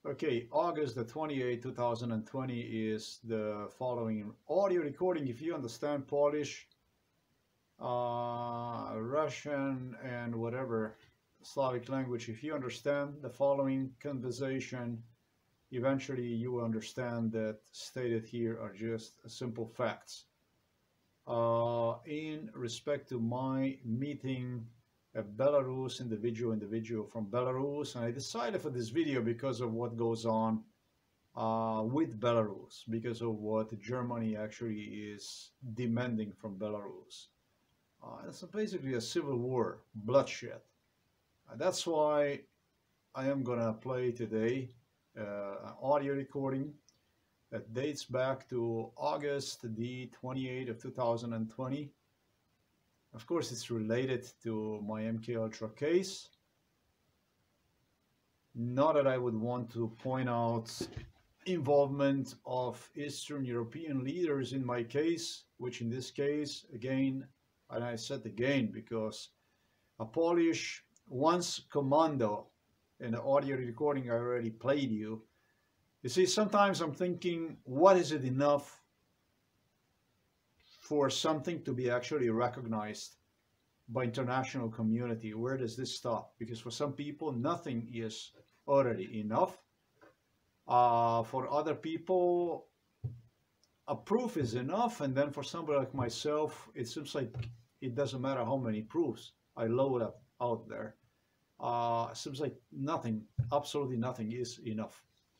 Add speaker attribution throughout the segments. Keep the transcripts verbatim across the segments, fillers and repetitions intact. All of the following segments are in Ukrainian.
Speaker 1: Okay, August the twenty-eighth, two thousand twenty is the following audio recording. If you understand Polish, uh, Russian, and whatever Slavic language, if you understand the following conversation, eventually you will understand that stated here are just simple facts. Uh, in respect to my meeting a Belarus individual, individual from Belarus, and I decided for this video because of what goes on uh, with Belarus, because of what Germany actually is demanding from Belarus. Uh, it's basically a civil war, bloodshed. Uh, that's why I am gonna play today uh, an audio recording that dates back to August the twenty-eighth of two thousand twenty. Of course, it's related to my M K Ultra case. Not that I would want to point out involvement of Eastern European leaders in my case, which in this case, again, and I said again, because a Polish once commando in the audio recording I already played you. You see, sometimes I'm thinking, what is it enough for something to be actually recognized by international community? Where does this stop? Because for some people, nothing is already enough. Uh, for other people, a proof is enough. And then for somebody like myself, it seems like it doesn't matter how many proofs I load up out there. Uh, it seems like nothing, absolutely nothing is enough.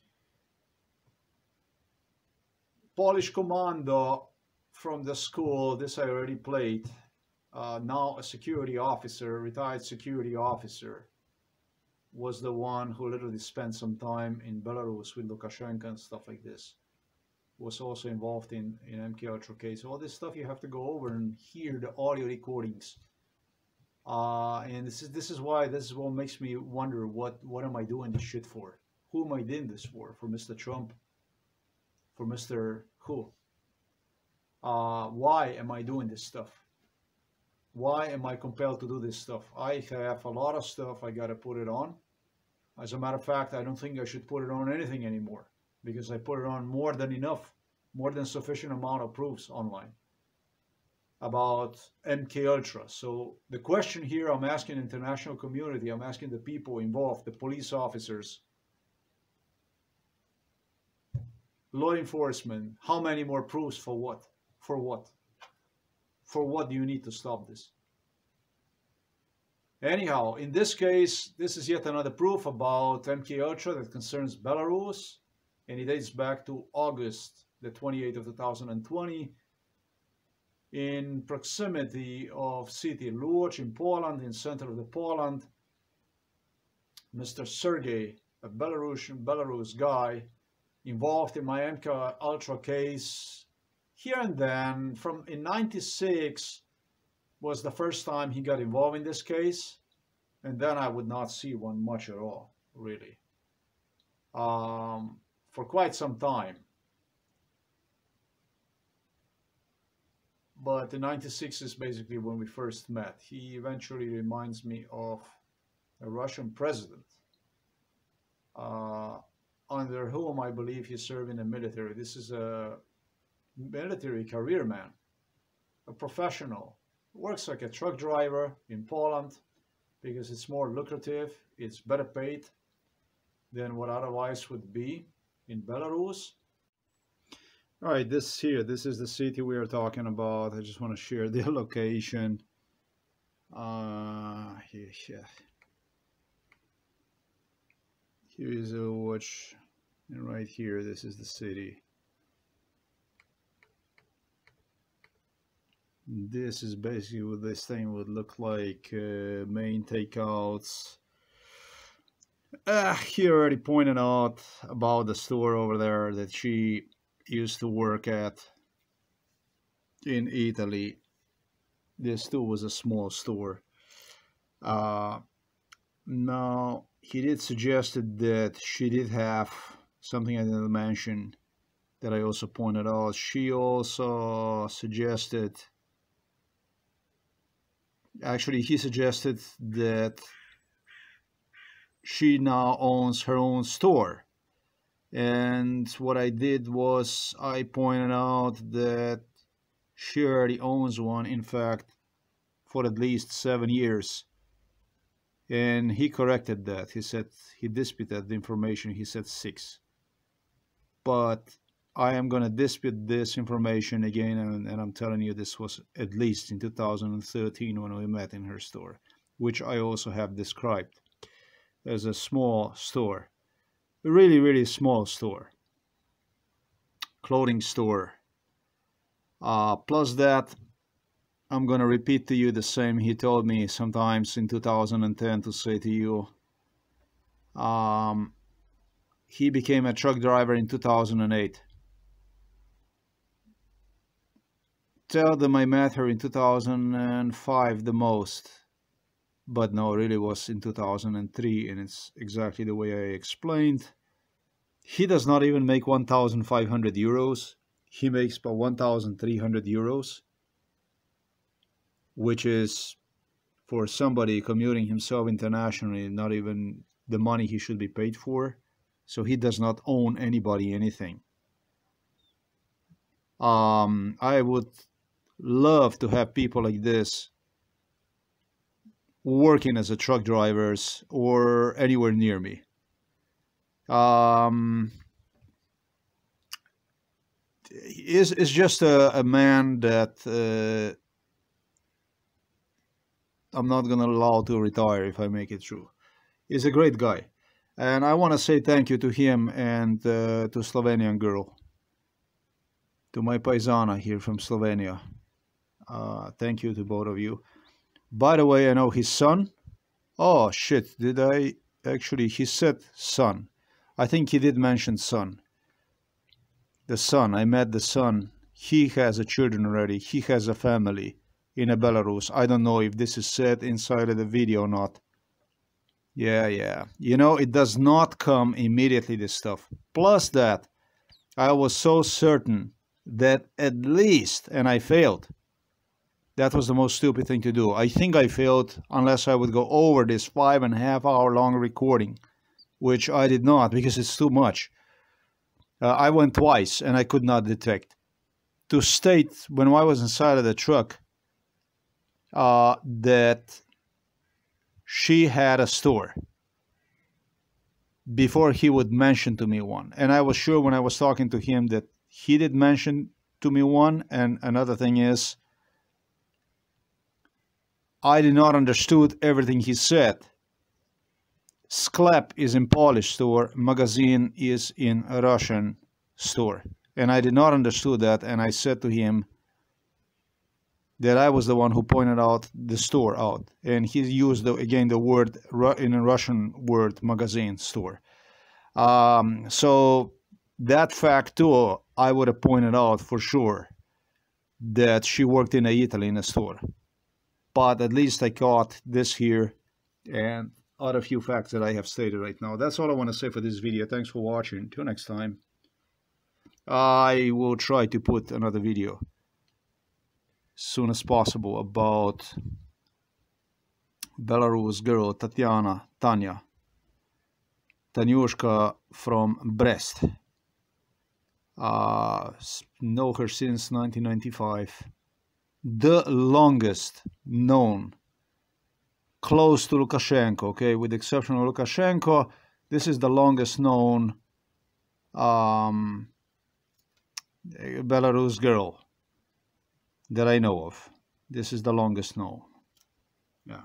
Speaker 1: Polish commando from the school, this I already played, uh, now a security officer, retired security officer, was the one who literally spent some time in Belarus with Lukashenko and stuff like this. Was also involved in, in M K Ultra case. All this stuff you have to go over and hear the audio recordings. Uh, and this is this is why this is what makes me wonder, what what am I doing this shit for? Who am I doing this for? For Mister Trump? For Mister Who? Uh, why am I doing this stuff? Why am I compelled to do this stuff? I have a lot of stuff I gotta put it on. As a matter of fact, I don't think I should put it on anything anymore, because I put it on more than enough, more than sufficient amount of proofs online about M K Ultra. So the question here I'm asking the international community, I'm asking the people involved, the police officers, law enforcement, how many more proofs for what? For what? For what do you need to stop this? Anyhow, in this case, this is yet another proof about M K Ultra that concerns Belarus, and it dates back to August the twenty-eighth of two thousand twenty, in proximity of city Lodz in Poland, in center of the Poland. Mister Sergey, a Belarusian Belarus guy, involved in my M K Ultra case here and then. From in ninety-six was the first time he got involved in this case, and then I would not see one much at all, really, um, for quite some time. But in ninety-six is basically when we first met. He eventually reminds me of a Russian president, uh, under whom I believe he served in the military. This is a military career man, a professional, works like a truck driver in Poland because it's more lucrative, it's better paid than what otherwise would be in Belarus. All right, this here, this is the city we are talking about. I just want to share the location. Uh, here, yeah. Here is a watch, and right here, this is the city. This is basically what this thing would look like. Uh, main takeouts. Uh, he already pointed out about the store over there that she used to work at in Italy. This too was a small store. Uh, now, he did suggest that she did have something I didn't mention that I also pointed out. She also suggested, actually he suggested that she now owns her own store And what I did was I pointed out that she already owns one, in fact, for at least seven years. And he corrected that. He said he disputed the information. He said six. But I am going to dispute this information again, and, and I'm telling you this was at least in two thousand thirteen when we met in her store, which I also have described as a small store. A really, really small store. Clothing store. Uh, plus that, I'm going to repeat to you the same he told me sometimes in two thousand ten to say to you. Um, he became a truck driver in two thousand eight. Tell them I met her in two thousand five the most. But no, it really was in two thousand three, and it's exactly the way I explained. He does not even make one thousand five hundred euros. He makes about one thousand three hundred euros, which is, for somebody commuting himself internationally, not even the money he should be paid for. So he does not own anybody anything. Um, I would love to have people like this working as a truck drivers or anywhere near me. Um, is is just a, a man that uh, I'm not gonna allow to retire if I make it true. He's a great guy, and I want to say thank you to him and uh, to Slovenian girl, to my paisana here from Slovenia. Uh, thank you to both of you. By the way, I know his son. Oh shit! Did I actually? He said son. I think he did mention son. The son, I met the son. He has a children already. He has a family in a Belarus. I don't know if this is said inside of the video or not. Yeah, yeah. You know, it does not come immediately, this stuff. Plus that, I was so certain that at least, and I failed. That was the most stupid thing to do. I think I failed unless I would go over this five and a half hour long recording, which I did not because it's too much. Uh, I went twice and I could not detect. To state when I was inside of the truck uh, that she had a store before he would mention to me one. And I was sure when I was talking to him that he did mention to me one. And another thing is, I did not understood everything he said. Sklep is in Polish store, magazine is in a Russian store. And I did not understood that, and I said to him that I was the one who pointed out the store out. And he used, the, again, the word, in a Russian word, magazine store. Um, so that fact too, I would have pointed out for sure that she worked in Italy in a store. But at least I caught this here and other few facts that I have stated right now. That's all I want to say for this video. Thanks for watching. Till next time. I will try to put another video as soon as possible about Belarus girl Tatiana, Tanya, Tanyushka from Brest. Uh, know her since nineteen ninety-five. The longest known, close to Lukashenko, okay, with the exception of Lukashenko, this is the longest known um, Belarus girl that I know of. This is the longest known. Yeah.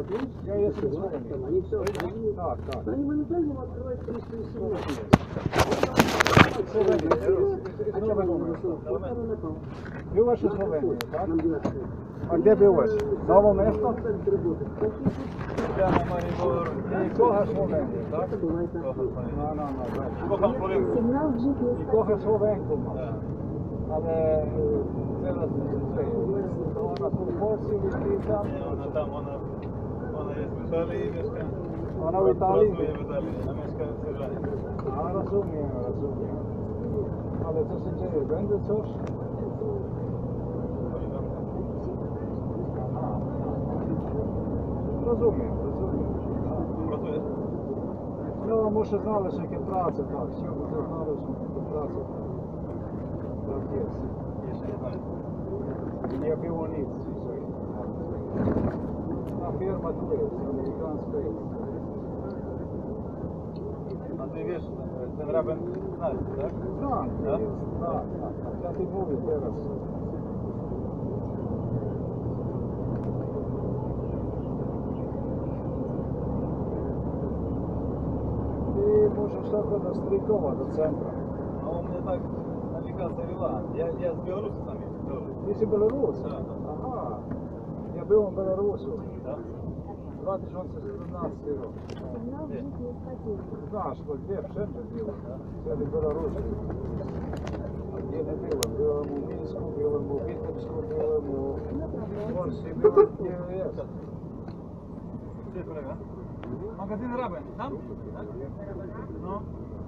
Speaker 2: Я є з Словенії. Так, так. Byłaś w Słowenii, tak? A gdzie byłeś? Nowe miasto? Ja na Maribor. I kochasz Słowenię, tak? No, no, no. Kocham Słowenkę. I kochasz Słowenkę. Ale teraz to ona tu w Polsce i tam?
Speaker 3: Nie, ona tam, ona, ona jest w Italii i mieszka.
Speaker 2: Ona w Italii?
Speaker 3: Pracuje w Italii, a mieszka w Syrii.
Speaker 2: A, rozumiem, rozumiem. Ale co się dzieje? Będzie coś? Aha. Rozumiem, rozumiem.
Speaker 3: Pracujesz?
Speaker 2: No, muszę znaleźć jakieś pracę, tak. Chciałbym znaleźć jakąś pracę. Tak jest.
Speaker 3: Jeszcze nie znaleźć.
Speaker 2: Nie było nic dzisiaj. Ta firma tu jest, amerykańska jest.
Speaker 3: A ty wiesz, ten raben znasz, tak?
Speaker 2: Znam,
Speaker 3: Tak?
Speaker 2: jest. Tak, tak, tak. Ja tu mówię teraz. Ty musisz tylko do Strykowa, do centra.
Speaker 3: No u mnie tak nawigacja wела. Ja, ja z Białorusi sam jestem.
Speaker 2: Ty jesteś Belarus?
Speaker 3: Tak.
Speaker 2: Aha. Ja byłem w Belarusu.
Speaker 3: Tak?
Speaker 2: dwa tysiące siedemnasty rok.
Speaker 3: Gdzie?
Speaker 2: Znasz, bo gdzie? Wszędzie byłem. Wtedy w Białorusi. A gdzie nie byłem? Byłem u Mińsku, byłem u Witebsku, byłem u Polsce, byłem gdzie jest.
Speaker 3: Gdzie jest kolega? Magazyn Raben, tam? Tak? No.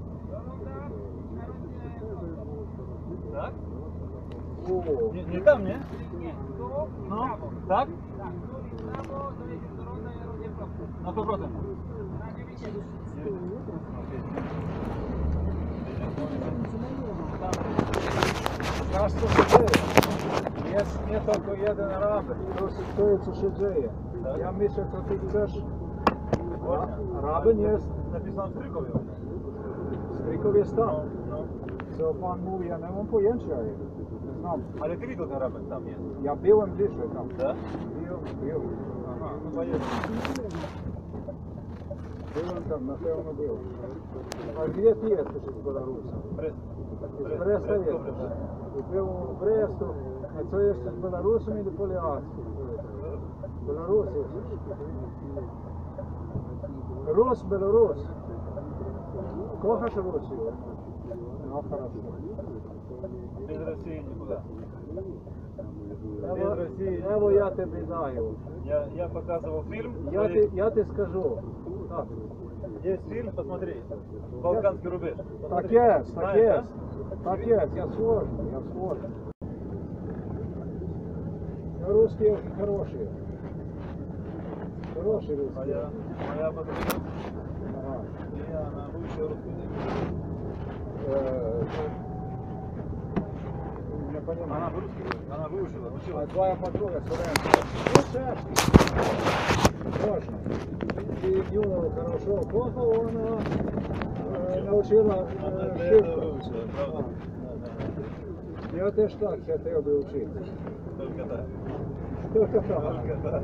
Speaker 3: Tak?
Speaker 2: O,
Speaker 3: Nie, nie tam, nie? Nie. No, tak? Na sto procent.
Speaker 2: znasz co się dzieje? Jest nie tylko jeden raben. To, to jest co się dzieje. Ja myślę, co ty chcesz. Ra, raben jest.
Speaker 3: Napisano w Strykowie.
Speaker 2: Strykow jest tam.
Speaker 3: No, no.
Speaker 2: Co pan mówi, ja nie mam pojęcia. Nie znam.
Speaker 3: Ale ty widział ten raben tam jest.
Speaker 2: Ja byłem bliżej tam.
Speaker 3: Tak?
Speaker 2: Byłem, byłem.
Speaker 3: Aha, chyba jest.
Speaker 2: Byłem tam, na pewno byłem. A gdzie ty jesteś z Belarusa?
Speaker 3: Brest.
Speaker 2: Z Bresta jesteś. Byłem w Brestu. A co jesteś z Belarusem или Polacy? Belarus jesteś. Rus, Belarus. Kochasz Rosję? No, хорошо.
Speaker 3: Без России никуда.
Speaker 2: Evo,
Speaker 3: Без России.
Speaker 2: evo ja тебе даю.
Speaker 3: Я, я показывал фильм.
Speaker 2: Я
Speaker 3: смотри,
Speaker 2: te, я te скажу. Так.
Speaker 3: Есть фильм, посмотри. Балканский рубеж.
Speaker 2: Так
Speaker 3: Посмотри.
Speaker 2: есть, так
Speaker 3: Знаешь,
Speaker 2: есть. Так есть, я сложный, я сложный. Но русские очень хорошие. Хорошие
Speaker 3: да?
Speaker 2: русские.
Speaker 3: Моя, моя подруга,
Speaker 2: Ага.
Speaker 3: и она выучила русский язык.
Speaker 2: Э, Не понимаю.
Speaker 3: Она русский язык, она выучила,
Speaker 2: А
Speaker 3: учила.
Speaker 2: твоя подруга Суренко. Ну, шашки. Можно. И Юла хорошо плохо, она э, научила
Speaker 3: Она
Speaker 2: э,
Speaker 3: для этого
Speaker 2: шифр.
Speaker 3: выучила, правда?
Speaker 2: А.
Speaker 3: Да, да,
Speaker 2: Я теж так хотел бы учиться.
Speaker 3: да. Только так.
Speaker 2: Только так.
Speaker 3: Только так.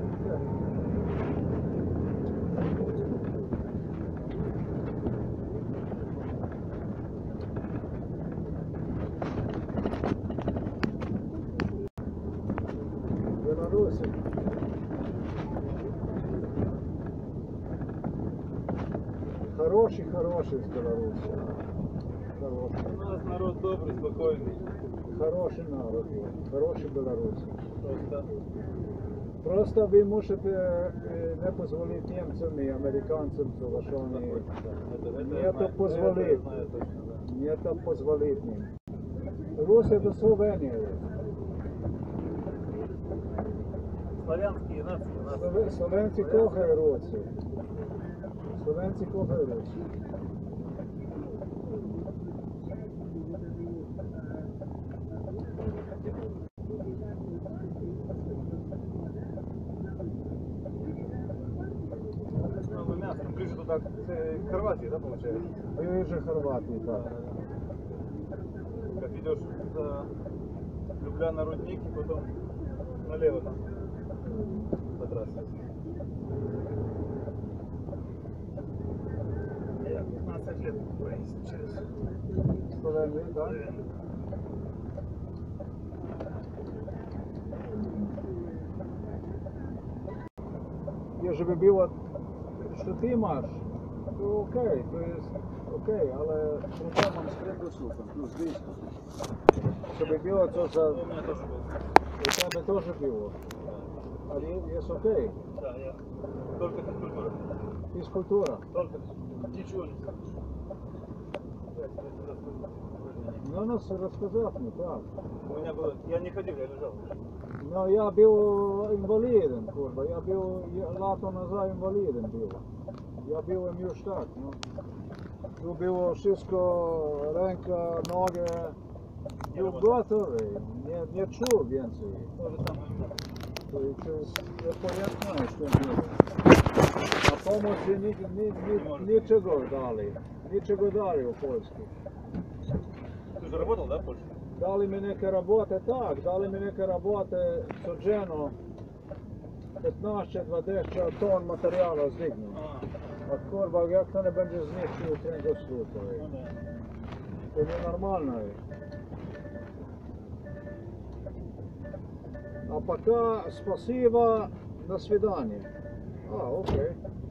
Speaker 2: В Беларуси. Хороший, хороший из Беларуси. Хороший.
Speaker 3: У нас народ добрый, спокойный.
Speaker 2: Хороший народ. Хороший Беларусь.
Speaker 3: Просто
Speaker 2: Просто ви мусите е, не дозволити німцям і американцям, що що вони
Speaker 3: это, это
Speaker 2: не
Speaker 3: я
Speaker 2: то
Speaker 3: знаю, это я
Speaker 2: позволить.
Speaker 3: знаю точно, да.
Speaker 2: Не то позволить їм. Руси до Словенії.
Speaker 3: Славянские нации у нас.
Speaker 2: Слове- Словенці кохають Русі. Словенці кохають Русі.
Speaker 3: Много мяса. Ближе туда, к Хорватии, да, получается?
Speaker 2: Ближе Хорватії, так.
Speaker 3: Как идешь за Любляна рудник и потом налево там по трассе. лет через
Speaker 2: Sloveniji, da? Якщо би було, що ти маєш, то окей, то є окей, але проблемам з прибусуком, ну, звісно. Щоб було це за...
Speaker 3: У меня тоже был.
Speaker 2: У тебе теж було. А є окей.
Speaker 3: Да, я только физкультура.
Speaker 2: Фізкультура.
Speaker 3: Только ничего не скажешь. Я тебе расскажу.
Speaker 2: Ну, нас розказав, ну так.
Speaker 3: У меня было, я не ходил, я лежал.
Speaker 2: No, ja bio invaliden, kurva, ja bio lato nazad invaliden bio. Ja bio im još tak, no. Tu bilo všetko, renka, noge, bio gotovi, nije, nije čuo więcej.
Speaker 3: То же самое.
Speaker 2: To je je pojasnio što je bilo. A pomoći ni, ni, ni, ničego dali, ničego dali u Poljsku.
Speaker 3: Ты же работал, да, в Польше?
Speaker 2: Дали ми neke работе так, дали ми neke работе суджено петнаесет двадцять тонн матеріалу здигну.
Speaker 3: А,
Speaker 2: От корба, як то не буде знищити тренго слухає.
Speaker 3: ну да.
Speaker 2: Це ненормально. А пока спасибо, до свидания. А, окей.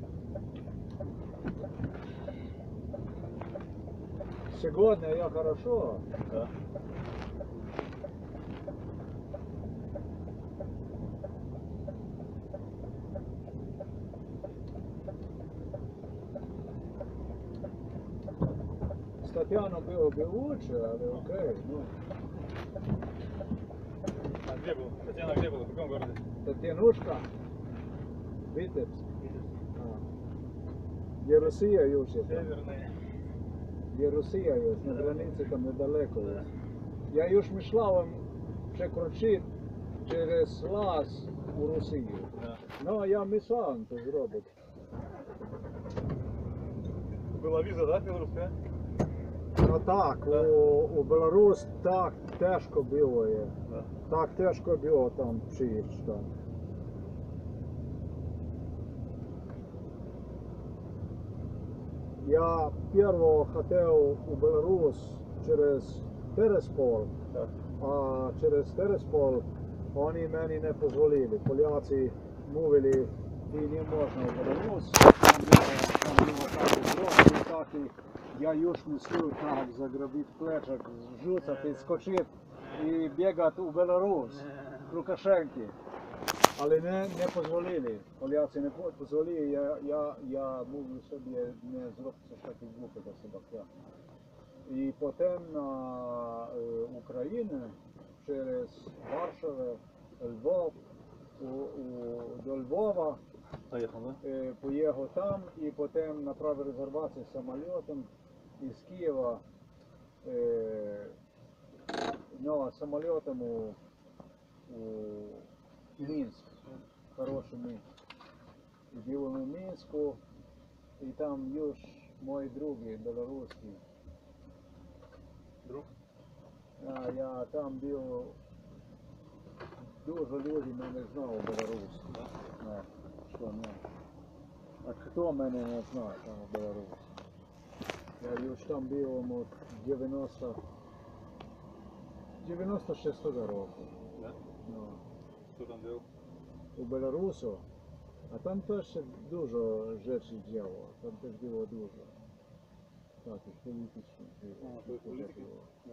Speaker 2: Сегодня я хорошо.
Speaker 3: Да.
Speaker 2: Татьяна было бы лучше, але окей. Ну,
Speaker 3: А где был? Татьяна где была? В каком городе?
Speaker 2: Татьянушка, Витебск. А. Є Росія još je там.
Speaker 3: Северный.
Speaker 2: Є Росія još, на границі там недалеко є. Я još мишлав przekroczyć через лаз у Росію.
Speaker 3: Да.
Speaker 2: Ну, я мислав то зробити.
Speaker 3: Была виза, да, белорусская?
Speaker 2: Ну так, у, у Беларус так тяжко було є.
Speaker 3: Да.
Speaker 2: Так тяжко було там приїхати там. Я перво хотів у Беларус через Терespol,
Speaker 3: Да.
Speaker 2: а через Терespol вони мені не дозволили. Поляці мовили, ти не можна у Беларус, там було, там було так зробити, так і я już мислив так заграбити плечак, зжуцати, скочити і бігати у Беларус, Лукашенки. Але не, не дозволили, поляці не дозволили, я, я, я мовлю собі не зробити такі звуки до себе. І потім на е, Україну через Варшаву, Львов, у, у, до Львова,
Speaker 3: Поехал, да?
Speaker 2: е, поїхав там і потім направив резервацію самолітом із Києва е, ну, самолітом у, у Мінськ, хороший Мінськ. І був у Мінську, і там już мої другі білоруські.
Speaker 3: Друг?
Speaker 2: А, я там був, дуже люди мене знав у Білорусі.
Speaker 3: Да.
Speaker 2: Да, що не. А хто мене не знає там у Білорусі? Я już там був от дев'яносто, дев'яносто шостого року.
Speaker 3: Да?
Speaker 2: Ну,
Speaker 3: Что там делал?
Speaker 2: у Білорусу. А там теж дуже речі діло. Там теж було дуже. Так, і політичні.
Speaker 3: А, то есть политика? Да.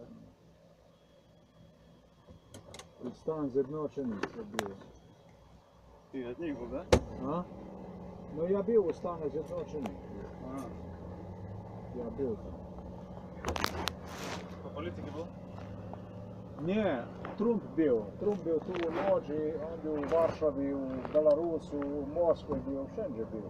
Speaker 2: І стан з'єдночений це було.
Speaker 3: Ты от них был, да?
Speaker 2: А? Ну я був у стані з'єдночений.
Speaker 3: А,
Speaker 2: Я був там.
Speaker 3: по политике был?
Speaker 2: Ні, Трумп був. Трумп був ту ночі, він був у Варшаві, у Білорусі, у Москві був, всюди був.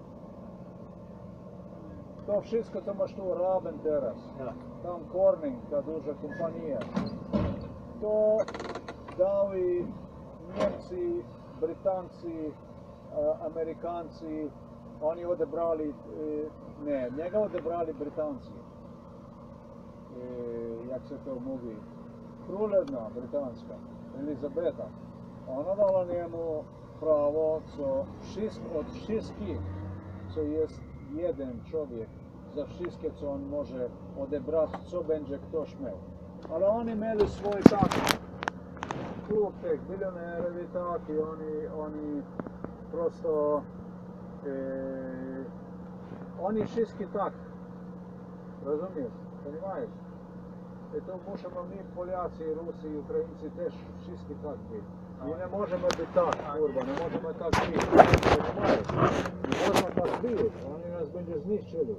Speaker 2: То wszystko to masz tu Raben teraz.
Speaker 3: Да.
Speaker 2: Там Corning, ta duża kompania. To dali Niemcy, Britanci, Amerykanci, oni odebrali, nie, njega odebrali Britanci. Jak se to mówi? Królewna britanska, Elizabeta. Ona dala njemu pravo, co od wszystkich, co jest jeden człowiek za wszystkie, co on może odebrać, co będzie ktoś miał. Ale oni mieli swój tak, klub tych milionerów i tak, i oni, oni prosto, e, oni wszyscy tak, rozumiesz, poнимаешь? I to musimy my, Polacy, Rusy i Ukraińcy też wszyscy tak być. I nie możemy być tak, kurwa, nie możemy tak być, poнимаешь? Nie można tak być, oni nas będzie zniszczyli.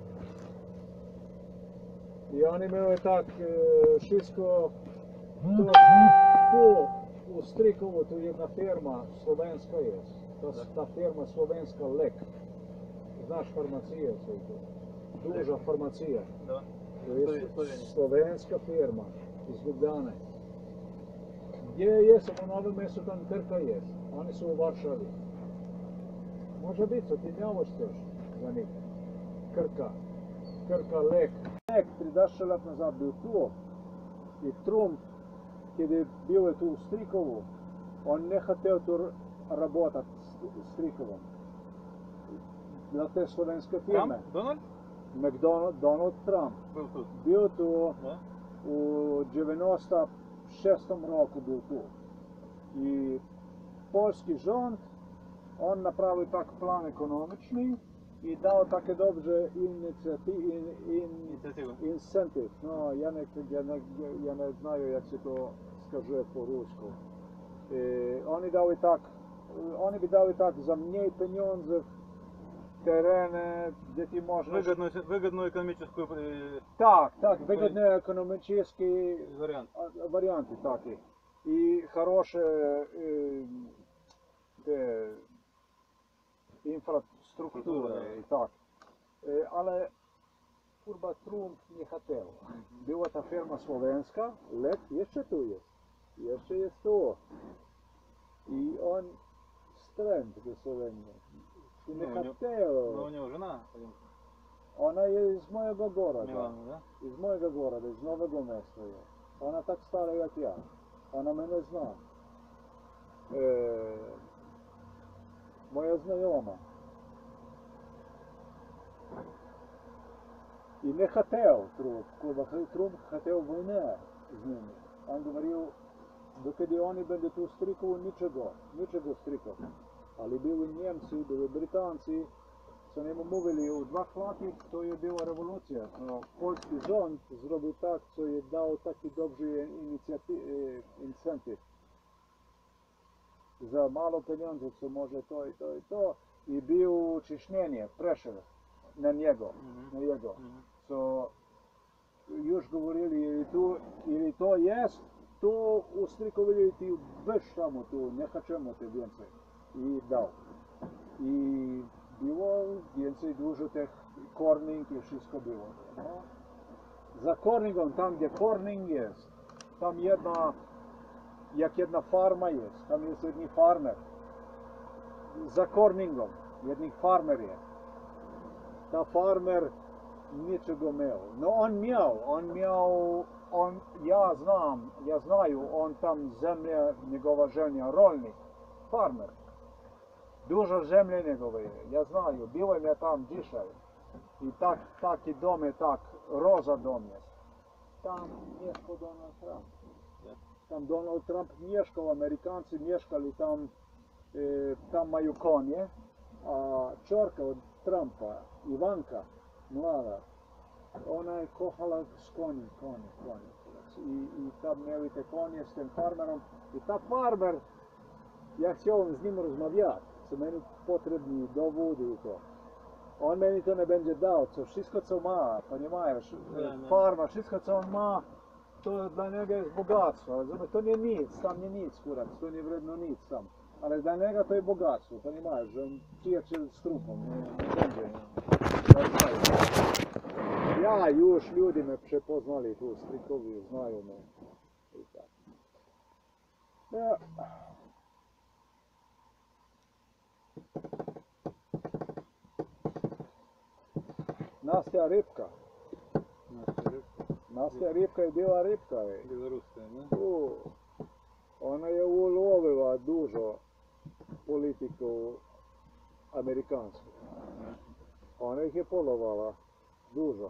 Speaker 2: I oni mieli tak e, wszystko, tu, tu u Strikovu, tu jedna firma slovenska jest, to, ta firma slovenska Lek. Znaš farmacija, co je to? Duża farmacija.
Speaker 3: Da.
Speaker 2: To jest slovenska firma iz Ljubljane. Gdje jesam u Novom mjestu, tam Krka jest. Oni su u Varšavi. Može biti, co ti njavoš još za njih. Krka. Krka, Lek. Lek, trideset let nazad bil tu. I Trump, kada je bio tu u Strikovu, on ne htio tu работать s Strikovom. Za te slovenske firme.
Speaker 3: Donald?
Speaker 2: McDonald, Donald Trump.
Speaker 3: Был тут.
Speaker 2: Bio tu
Speaker 3: Да?
Speaker 2: u devedeset šestom roku bil tu. I polski rząd, on napravio tak plan ekonomični i dao take dobre inicijative, in, in,
Speaker 3: Инициатива.
Speaker 2: incentive. No, ja ne, ja, ne, ja ne znaju jak se to skaže po rusku. E, oni dali tak, oni bi dali tak za mniej pieniądze, terene, gdje ti možeš...
Speaker 3: Выгодную, выгодную экономическую э,
Speaker 2: Так, так, выгодные экономические
Speaker 3: вариант.
Speaker 2: варианты такие. И хорошая э, те, инфраструктура и так. Э, але kurwa Trump nie хотел. Była ta firma słowenska, Lek jeszcze tu jest. Jeszcze jest tu. I on stręt do Słowenii. I nie
Speaker 3: No, u niego-
Speaker 2: хотел.
Speaker 3: Но у него жена.
Speaker 2: Ona jest z mojego goroda.
Speaker 3: Milano, da?
Speaker 2: Iz mojega goroda, iz Novego mesta je. Ona tak stara jak ja. Ona mene zna. E, moja znajoma. I ne хотел Trump, kurva, Trump хотел войне z njimi. On govoril, dokad je oni będą tu strikovu, ničego, ničego strikov. Ali bili Njemci, bili Britanci, so njemu mówili, u dva lati to je bila revolucija. No, polski rząd zrobił tak, co je dał taki dobry incentive. Za malo pieniądze, co może to i to i to. I bio ciśnienie, pressure na niego,
Speaker 3: Mhm.
Speaker 2: na jego.
Speaker 3: Mhm.
Speaker 2: So, już govorili, ili, tu, ili to jest, to u Strikovi ti već tamo tu, ne hoćemo te więcej. I dał. I było więcej dużo tych korning i wszystko było. No. Za korningom, tam gdzie korning jest, tam jedna, jak jedna farma jest, tam jest jeden farmer. Za korningom, jeden farmer jest. Ta farmer niczego miał. No on miał, on miał, on, ja znam, ja znaju, on tam zemlja, njegova žena, rolnik, farmer. Dużo zemlje njegove je, ja znaju, bilo je tam dzisiaj. I tak, taki dom je tak, roza dom je. Tam mieszkał Donald Trump. Tam Donald Trump mieszkał, Amerikanci mieszkali tam, e, tam mają konie, a córka od Trumpa, Ivanka, mlada, ona je kohala s konjem, konje, konje. I, i tam mieli te konje s tym farmerom. I ta farmer, ja chciałem z nim rozmawiać, co meni potrebni dowody i to. On meni to ne będzie dał, co wszystko co ma, poнимаешь, farma, wszystko co on ma, to dla niego jest bogactwo, ale to nie nic, tam nie nic, kurac, to nie wredno nic tam. Ale dla niego to jest bogactwo, poнимаешь, że on przyjaciel z trupą, nie, nie będzie. Ja już ljudi me prepoznali tu, Strikovi, znaju me. I tak. Ja. Настя рибка.
Speaker 3: Настя Рыбка.
Speaker 2: Настя рибка je bila ribka. Je.
Speaker 3: Белорусская, да?
Speaker 2: U, ona je ulovila dužo politiku amerikansku. Ona ih je polovala Дуже.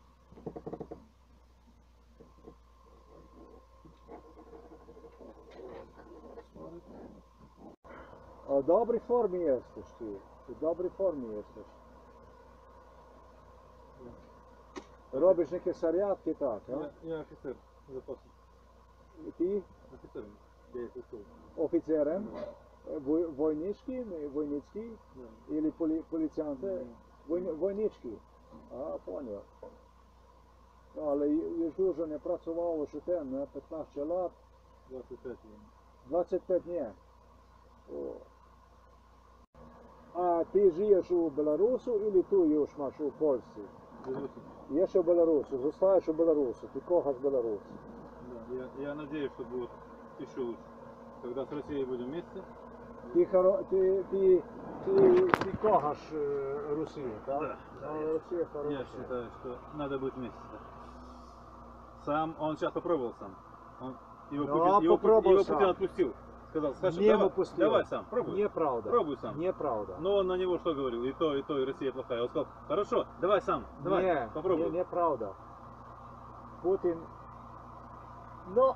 Speaker 2: A u dobroj formi jesteś ti. U dobroj formi jesteś. Robisz neke sarjatke tak, a?
Speaker 3: Я, я офицер запаса.
Speaker 2: Ti
Speaker 3: Офицером. Я их учил.
Speaker 2: oficerem, voj, vojnički, vojnički
Speaker 3: Да.
Speaker 2: ili poli, policjante, voj, vojnički. A, понял. Але już dużo nie pracowało się ten, nie? piętnaście lat,
Speaker 3: двадцать пять.
Speaker 2: двадцять п'ять nie. O. A ty żyjesz u Białorusu ili tu już masz u Polsce?
Speaker 3: Беларуси.
Speaker 2: Jeszcze u Białorusu, zostajesz u Białorusu, ty kochasz Białoruś.
Speaker 3: Да. Я, я надеюсь, что будет еще лучше. Когда с Россией будем вместе.
Speaker 2: Ty, хоро- ty, ty, ty, ty kochasz e, Rosję, tak?
Speaker 3: Да.
Speaker 2: No, Rosja
Speaker 3: Я
Speaker 2: хорошая.
Speaker 3: считаю, что надо быть вместе. Сам, он сейчас попробовал сам. Он, его,
Speaker 2: Ну,
Speaker 3: Путин,
Speaker 2: а
Speaker 3: его,
Speaker 2: попробовал
Speaker 3: его
Speaker 2: сам.
Speaker 3: Путин отпустил. Сказал, Саша,
Speaker 2: Не
Speaker 3: давай,
Speaker 2: выпустил.
Speaker 3: давай сам, пробуй.
Speaker 2: Неправда.
Speaker 3: Пробуй сам.
Speaker 2: Неправда.
Speaker 3: Но он на него что говорил? И то, и то, и Россия плохая. Он сказал, хорошо, давай сам, давай,
Speaker 2: Не,
Speaker 3: попробуй.
Speaker 2: не, неправда. Путин, no,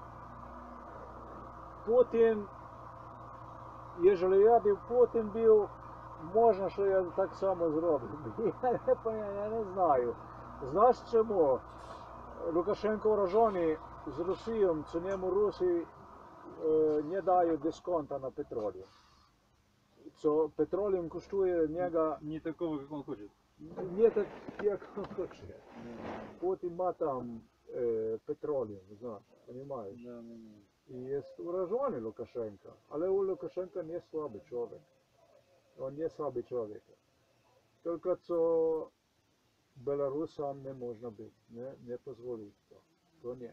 Speaker 2: Putin, jeżeli ja bym Putin był, можна, що я так само зроблю. Я не, поня- я не знаю. Знаєш чому? Лукашенко вражений з Росією, це нему Русі е, не дають дисконта на петролі. Це петроліум коштує нього
Speaker 3: Не такого, как он хочет.
Speaker 2: не так, як він хоче. Putin ma tam e, petrolium, znasz, понимаешь?
Speaker 3: Да, да, да.
Speaker 2: I jest urażony Lukaszenka, ale u Lukaszenka nie słaby człowiek. On nie słaby człowiek. Tylko co Belarusam nie można być, nie, nie pozwolić to. To nie.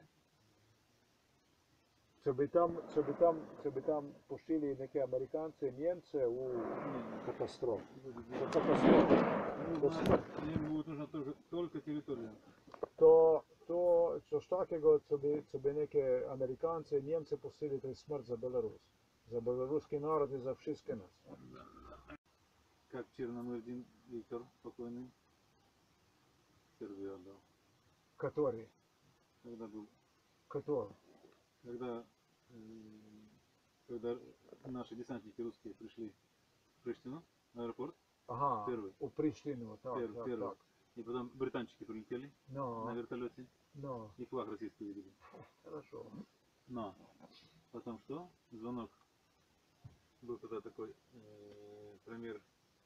Speaker 2: Co by tam, co by tam, co by tam puścili niekie Amerykanie, Niemcy u katastrofy. To katastrofa.
Speaker 3: Ну, да, им будет нужна тоже только территория.
Speaker 2: To, to coś takiego, co by, co by niekie Amerykanie, Niemcy puścili, to jest śmierć za Belarus. Za białoruski naród i za wszystkie nas.
Speaker 3: Как Черномырдин Виктор покойный Сербию отдал.
Speaker 2: Который?
Speaker 3: Когда был,
Speaker 2: Который?
Speaker 3: когда, э, когда наши десантники русские пришли в Приштину, в аэропорт,
Speaker 2: Ага,
Speaker 3: Первый.
Speaker 2: у Приштину, так,
Speaker 3: первый,
Speaker 2: так,
Speaker 3: первый.
Speaker 2: так.
Speaker 3: И потом британчики прилетели
Speaker 2: No,
Speaker 3: на вертолете
Speaker 2: no,
Speaker 3: и флаг российский увидели.
Speaker 2: хорошо.
Speaker 3: Но потом что? Звонок. Был тогда такой э, премьер,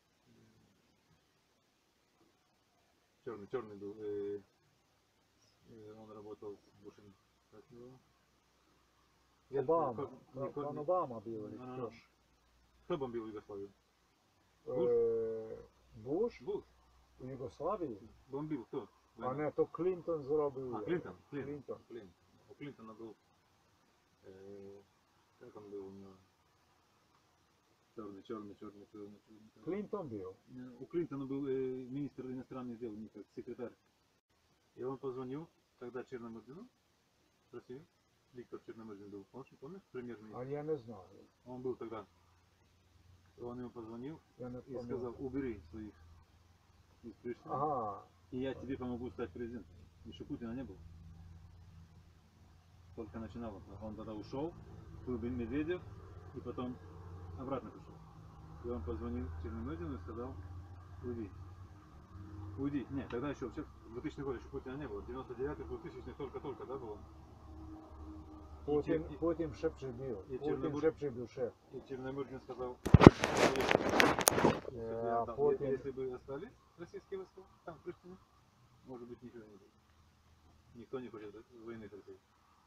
Speaker 3: черный, черный был, э, э, он работал с Бушем. Как его? Я-
Speaker 2: Обама,
Speaker 3: как- не-
Speaker 2: пан
Speaker 3: не-
Speaker 2: Обама был или
Speaker 3: Ну, ну,
Speaker 2: кто
Speaker 3: ну.
Speaker 2: ж?
Speaker 3: Кто бомбил Югославию?
Speaker 2: Е, Буш
Speaker 3: Буш.
Speaker 2: у Югославії?
Speaker 3: Бомбил кто?
Speaker 2: А не, то Клінтон зробив.
Speaker 3: А, Клинтон. Клинтон.
Speaker 2: Клінтон.
Speaker 3: Клинтон. У Клинтона был, э, как он был у него? Черный, черный, черный, черный, черный. черный.
Speaker 2: Клінтон був.
Speaker 3: Э, У Клинтона был э, министр иностранных дел, не как секретарь. И он позвонил, когда Черномырдину, в Россию, Виктор Черномырдин был, помнишь, помнишь, премьер-министр?
Speaker 2: А я не знаю.
Speaker 3: Он был тогда. Он ему позвонил
Speaker 2: Я не
Speaker 3: и
Speaker 2: пам'ятаю.
Speaker 3: сказал, убери своих из Приштины,
Speaker 2: Ага.
Speaker 3: и я тебе помогу стать президентом. Еще Путина не было. Только начинал. Он тогда ушел, был Медведев, и потом обратно пришел. И он позвонил Черномырдину и сказал, уйди. Уйди. Нет, тогда еще вообще в двухтысячный год еще Путина не было. девяносто девятый, двухтысячный только-только, да, было?
Speaker 2: Потім,
Speaker 3: І- і-
Speaker 2: потім шепче був.
Speaker 3: і
Speaker 2: Потім
Speaker 3: Чорнобиль-
Speaker 2: шепче був шеф.
Speaker 3: И Черномырдин сказал,
Speaker 2: Э, а
Speaker 3: да,
Speaker 2: потім-
Speaker 3: если бы остались российские войска там, в Приштине, может быть, ничего не было. Никто не хочет войны с Россией.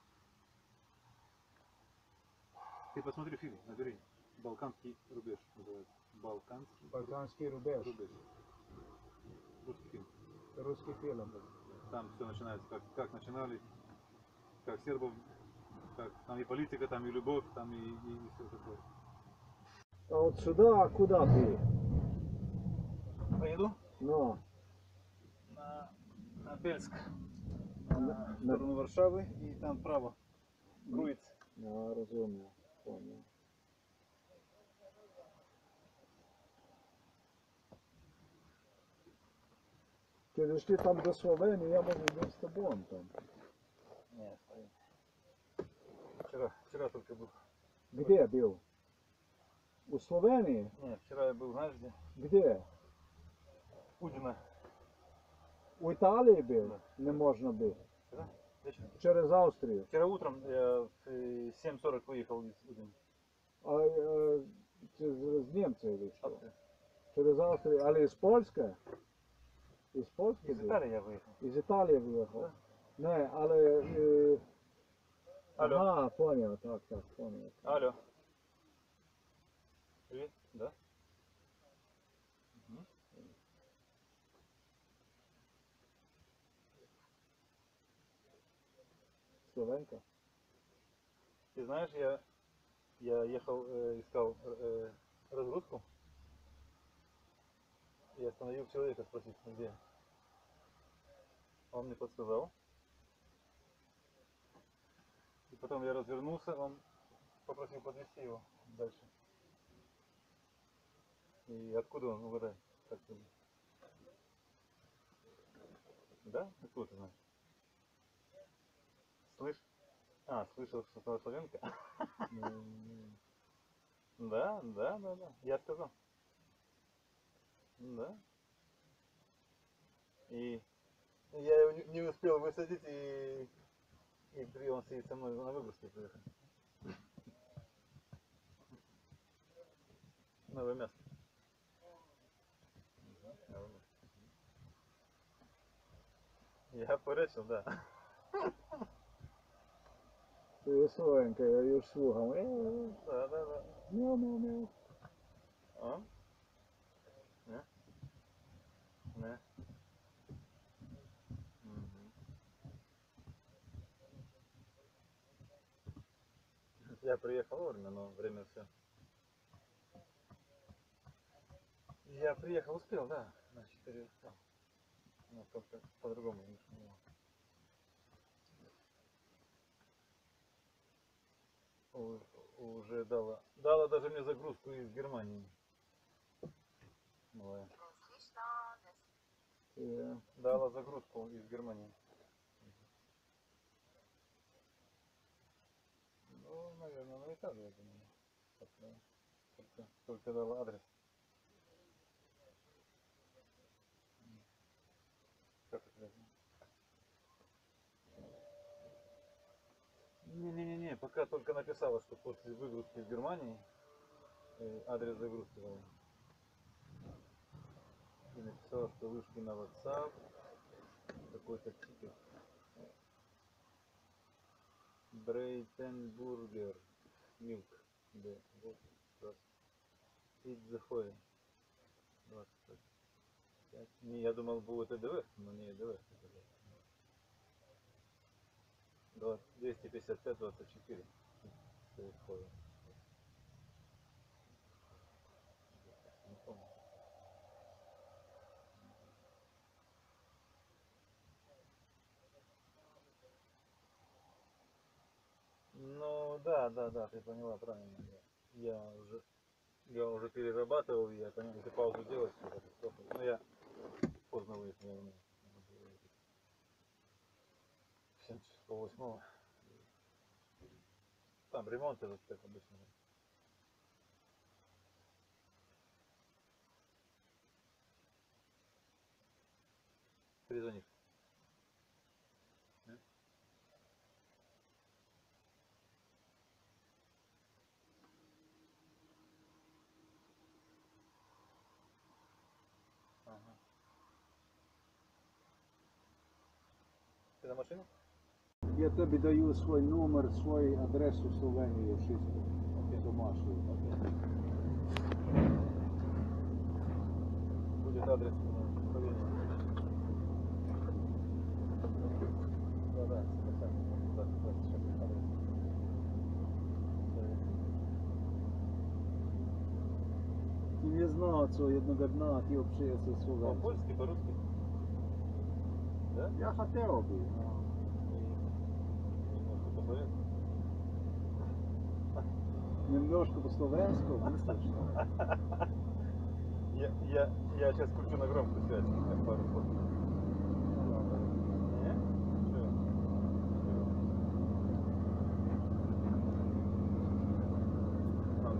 Speaker 3: Ты посмотри фильм, набери. Балканский рубеж называется. Балканский
Speaker 2: Балканський рубеж.
Speaker 3: рубеж. Русский фильм.
Speaker 2: Русский фільм.
Speaker 3: Там все начинается, как, как начинали, как сербов, как там и политика, там и любовь, там и, и, и все такое.
Speaker 2: А от сюди, куди ти?
Speaker 3: Поеду
Speaker 2: Ну,
Speaker 3: на, на Бельск,
Speaker 2: на,
Speaker 3: в
Speaker 2: на...
Speaker 3: сторону Варшавы, и там вправо, Груиц.
Speaker 2: Я розумію, понял. Через ти там до Словении, я могу быть с тобой там.
Speaker 3: Не, стоим. Вчера, вчера только был.
Speaker 2: Где я был? У Словении?
Speaker 3: Нет, вчера я был, знаешь где?
Speaker 2: Где?
Speaker 3: Удина.
Speaker 2: У Италии был?
Speaker 3: Да.
Speaker 2: Не можно быть.
Speaker 3: Вчера? Вечером.
Speaker 2: Через Австрию.
Speaker 3: Вчера утром я в семь сорок выехал из Удины.
Speaker 2: А э, через немцы или что?
Speaker 3: Австрия.
Speaker 2: Через Австрию. Але из Польска? Из Польски
Speaker 3: Из
Speaker 2: был?
Speaker 3: Италии я выехал.
Speaker 2: Из Италии выехал?
Speaker 3: Да.
Speaker 2: Не, але... Э...
Speaker 3: Алло.
Speaker 2: Ага, понял, так, так, понял.
Speaker 3: Алло. Привет? Да? Угу.
Speaker 2: Словенка?
Speaker 3: Ты знаешь, я, я ехал, э, искал э, разгрузку. И остановил человека, спросить, где. Он мне подсказал. И потом я развернулся, он попросил подвезти его дальше. И откуда он, угадай? Как ты... Да? Откуда ты знаешь? Слышь? А, слышал, что твоя славянка? Да, да, да, да. Я сказал. Да. И я его не, не успел высадить, и, и при он сидит со мной на выгрузке приехал. Новое место. Я поречил, да.
Speaker 2: Ти Словенка, я її слухав.
Speaker 3: Да, да, да.
Speaker 2: Мяу, мяу, мяу.
Speaker 3: А? Не? Не. Угу. Я приехал вовремя, но время все. Я приехал, успел, да. На четыре успел. Но только по-другому не было. Уже дала. Дала даже мне загрузку из Германии. Малая.
Speaker 2: Yeah.
Speaker 3: Дала загрузку из Германии. Ну, наверное, на Италию, я думаю. Только, только, только дала адрес. Как это? Не-не-не, пока только написала, что после выгрузки из Германии э, адрес загрузки дала. И написала, что вышли на WhatsApp какой-то тикет. Брейтенбургер Милк. Да, вот раз. Идзахой. двадцать пять. Не, я думал, будет ЭДВ, но не ЭДВ. двести пятьдесят пять двадцать четыре. Не помню. Ну да, да, да, ты поняла правильно. Я, я уже я уже перерабатывал, я понял, если паузу делать, но я поздно выехал. В семь часов восьмого. Там ремонт этот, как обычно. Перезвони. Ага. Ти на машині?
Speaker 2: Я тобі даю свій номер, свою адресу в Словенії, wszystko. Домашню.
Speaker 3: Будет адрес в Словении. Да, да, специально. Да, да, сейчас адрес.
Speaker 2: Ти не знав цього одного дня, ти общаєшся з Словенцією.
Speaker 3: По-польски, по-русски? Да?
Speaker 2: Я хотів би.
Speaker 3: Немножко по-словенски.
Speaker 2: Немножко по-словенську, мыслишь?
Speaker 3: Я, я, я сейчас включу на громкую связь, как пару слов.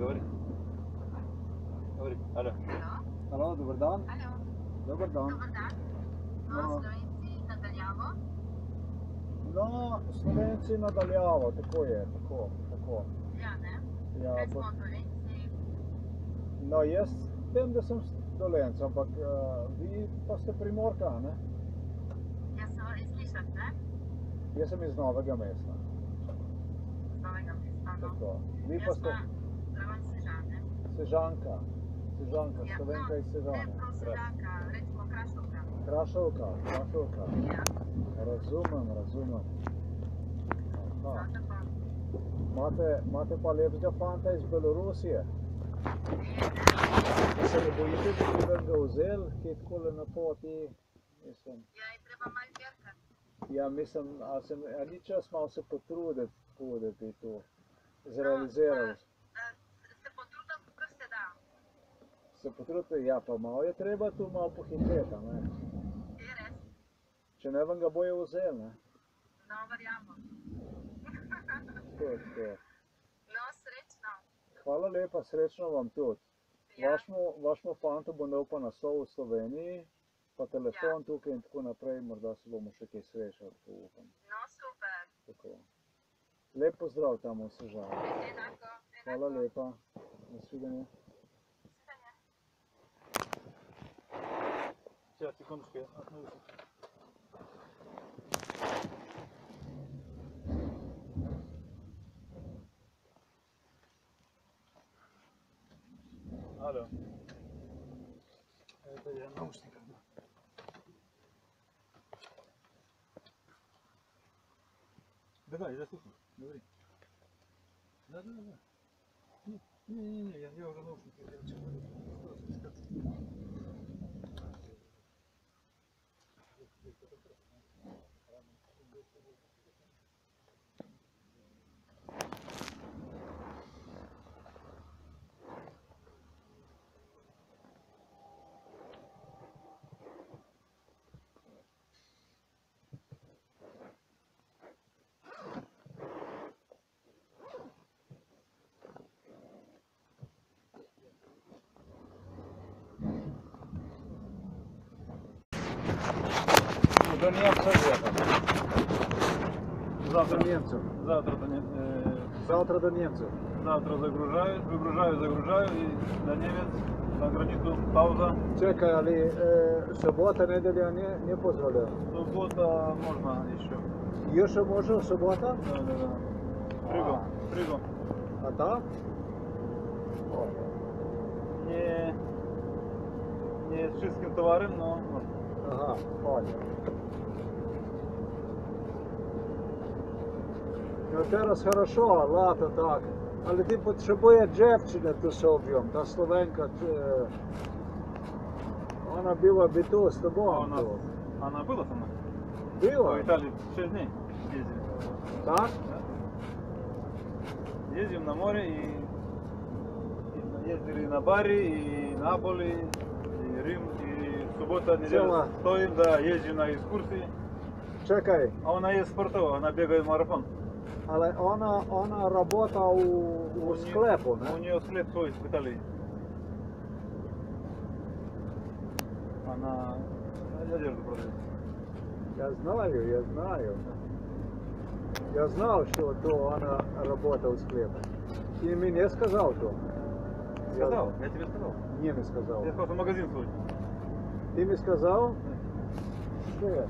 Speaker 3: Говори. Говори. Алло.
Speaker 2: Alo, dober dan.
Speaker 4: Alo,
Speaker 2: Dober dan.
Speaker 4: dober dan.
Speaker 2: No.
Speaker 4: No, Slovenci nadaljavo.
Speaker 2: No, Slovenci nadaljavo, tako je, tako, tako.
Speaker 4: Ja, ne?
Speaker 2: Ja,
Speaker 4: Kaj
Speaker 2: ampak,
Speaker 4: smo Dolenci?
Speaker 2: no, jaz vem, da sem Dolenc, ampak uh, vi pa ste Primorka, ne?
Speaker 4: Jaz sem iz Lišak, ne?
Speaker 2: Jaz sem iz Novega mesta.
Speaker 4: Z Novega mesta, no.
Speaker 2: Tako. Vi pa
Speaker 4: Jaz
Speaker 2: ste
Speaker 4: pa zraven Sežane.
Speaker 2: Sežanka. Sežanka,
Speaker 4: Ja,
Speaker 2: Slovenka iz
Speaker 4: ne
Speaker 2: Sežane.
Speaker 4: prav Sežanka, recimo Krašovka.
Speaker 2: Krašovka, Krašovka.
Speaker 4: Ja,
Speaker 2: Razumem, razumem.
Speaker 4: no
Speaker 2: Aha.
Speaker 4: tako.
Speaker 2: Imate, imate pa lepšega fanta iz Belorusije.
Speaker 4: Je, ne?
Speaker 2: Da se ne bojite, da bi vam ga vzel, ki je takole na poti, mislim.
Speaker 4: Ja, je treba malo dirkati.
Speaker 2: Ja, mislim, a, se, a ni čas malo se potruditi, tako da bi to zrealizirali.
Speaker 4: No, pa, eh, se potrudim, kar se da.
Speaker 2: Se potrudite, ja, pa malo je treba tu malo pohiteti, ne.
Speaker 4: Je res?
Speaker 2: Če ne vam ga bojo vzel, ne.
Speaker 4: No, verjamem.
Speaker 2: To, to.
Speaker 4: No, srečno.
Speaker 2: Hvala lepa, srečno vam tudi.
Speaker 4: Ja,
Speaker 2: Vašmu, vašmu fantu bo dal pa naslov v Sloveniji, pa telefon tukaj in tako naprej, morda se bomo še kaj srečali, tako upam.
Speaker 4: no super.
Speaker 2: Tako. Lep pozdrav tam v Sežani.
Speaker 4: Enako,
Speaker 2: Hvala
Speaker 4: enako.
Speaker 2: lepa. Nasvidenje.
Speaker 4: Svidenje.
Speaker 3: Сейчас, секундочку, я отмоюсь. Алло. Это я наушников. Да, да, я слушаю. Говори. Да, да, да. Не, не, не, я, я уже наушники. Я чё-то-
Speaker 2: До Немцев ехать.
Speaker 3: Завтра,
Speaker 2: До немцев.
Speaker 3: завтра, до Не- э,
Speaker 2: Завтра до немцев.
Speaker 3: завтра загружаю, выгружаю, загружаю и до Немец на границу пауза.
Speaker 2: Čekaj, ali e, sobota, nedelja ne, ne pozvolja?
Speaker 3: Суббота можно еще.
Speaker 2: Još može sobota?
Speaker 3: Да, да, да. Прыгал, прыгал.
Speaker 2: A ta?
Speaker 3: Не, не с чистым товаром, но можно.
Speaker 2: Aha, hvala. No teraz хорошо, лато так. Але ти потребує дівчина ту соб'єм, та Словенка, е, вона була би тут з
Speaker 3: А
Speaker 2: тобою.
Speaker 3: у нас,
Speaker 2: тут.
Speaker 3: она была со мной?
Speaker 2: Була?
Speaker 3: По Италии шесть дней ездили.
Speaker 2: Так?
Speaker 3: Да? Ездим на море и, и ездили на Бари, и Наполи, и Рим, и суббота, неделя
Speaker 2: Цела.
Speaker 3: стоим, да, ездим на экскурсии.
Speaker 2: Čekaj,
Speaker 3: А она есть спортовая, она бегает марафон.
Speaker 2: але вона, вона робота у, у
Speaker 3: неё-
Speaker 2: склепу,
Speaker 3: У
Speaker 2: не?
Speaker 3: нее склеп свой в Италии. Она одежду продает.
Speaker 2: Я знаю, я знаю. Я знав, що то вона робота у склепу. Ти мені не сказав то?
Speaker 3: Сказал, я тебе сказал.
Speaker 2: Ні, не сказав.
Speaker 3: Я сказал, что магазин свой.
Speaker 2: Ти мені сказав? Що?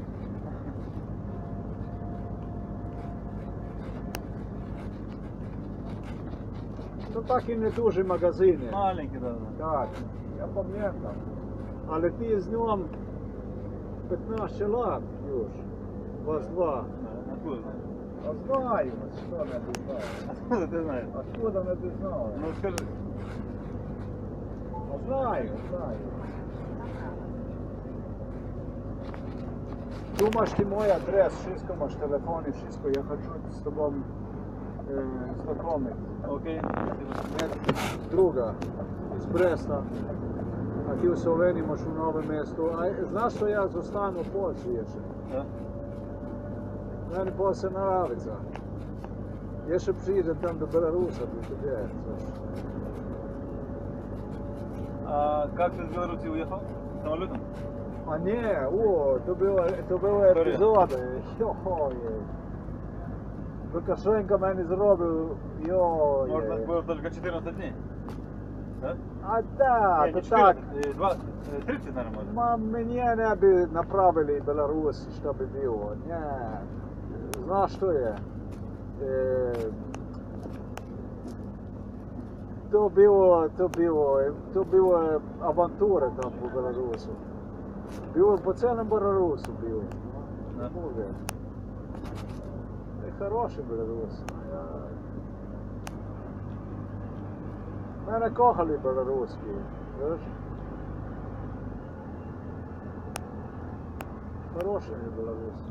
Speaker 2: Ну так і не дуже магазини.
Speaker 3: Маленький, да, да.
Speaker 2: Так, я пам'ятаю. Але ти з ним п'ятнадцять років już. Вас два.
Speaker 3: Да, откуда знаешь?
Speaker 2: А знаю, що не ти знаєш.
Speaker 3: Откуда ты знаешь?
Speaker 2: Откуда не ти знаєш?
Speaker 3: Ну скажи.
Speaker 2: А знаю, знаю. Tu maš ti moj adres, všetko máš telefon i všetko. Ja хочу s tobom e, znakомить.
Speaker 3: Окей.
Speaker 2: Druga iz Bresta, a ti u Sloveniji imaš u Novem mestu. A znaš što ja zostanu u Polsci jeszcze?
Speaker 3: Да.
Speaker 2: Meni Polsce naravica. Jeszcze przyjdę tam do Belarusa, do ciebie, coś.
Speaker 3: А как ты из Беларуси уехал? Самолетом?
Speaker 2: А не, о, то було, то були епізоди. Йо-йо. Лукашенко мені зробив, йо.
Speaker 3: Можно было только четырнадцать дней. Да?
Speaker 2: А да,
Speaker 3: Не,
Speaker 2: то
Speaker 3: не
Speaker 2: так.
Speaker 3: четырнадцать, два, тридцать, наверное, можно.
Speaker 2: Ма мені не би направили Беларусь, щоб було. Не. Знаєш, що є? Е, то було, то було, то було авантура там по Беларусі. Було по цілому Беларусі було.
Speaker 3: Да.
Speaker 2: Буде. Це хороший Беларус. Мене кохали белоруські, знаєш? Хороший Беларус.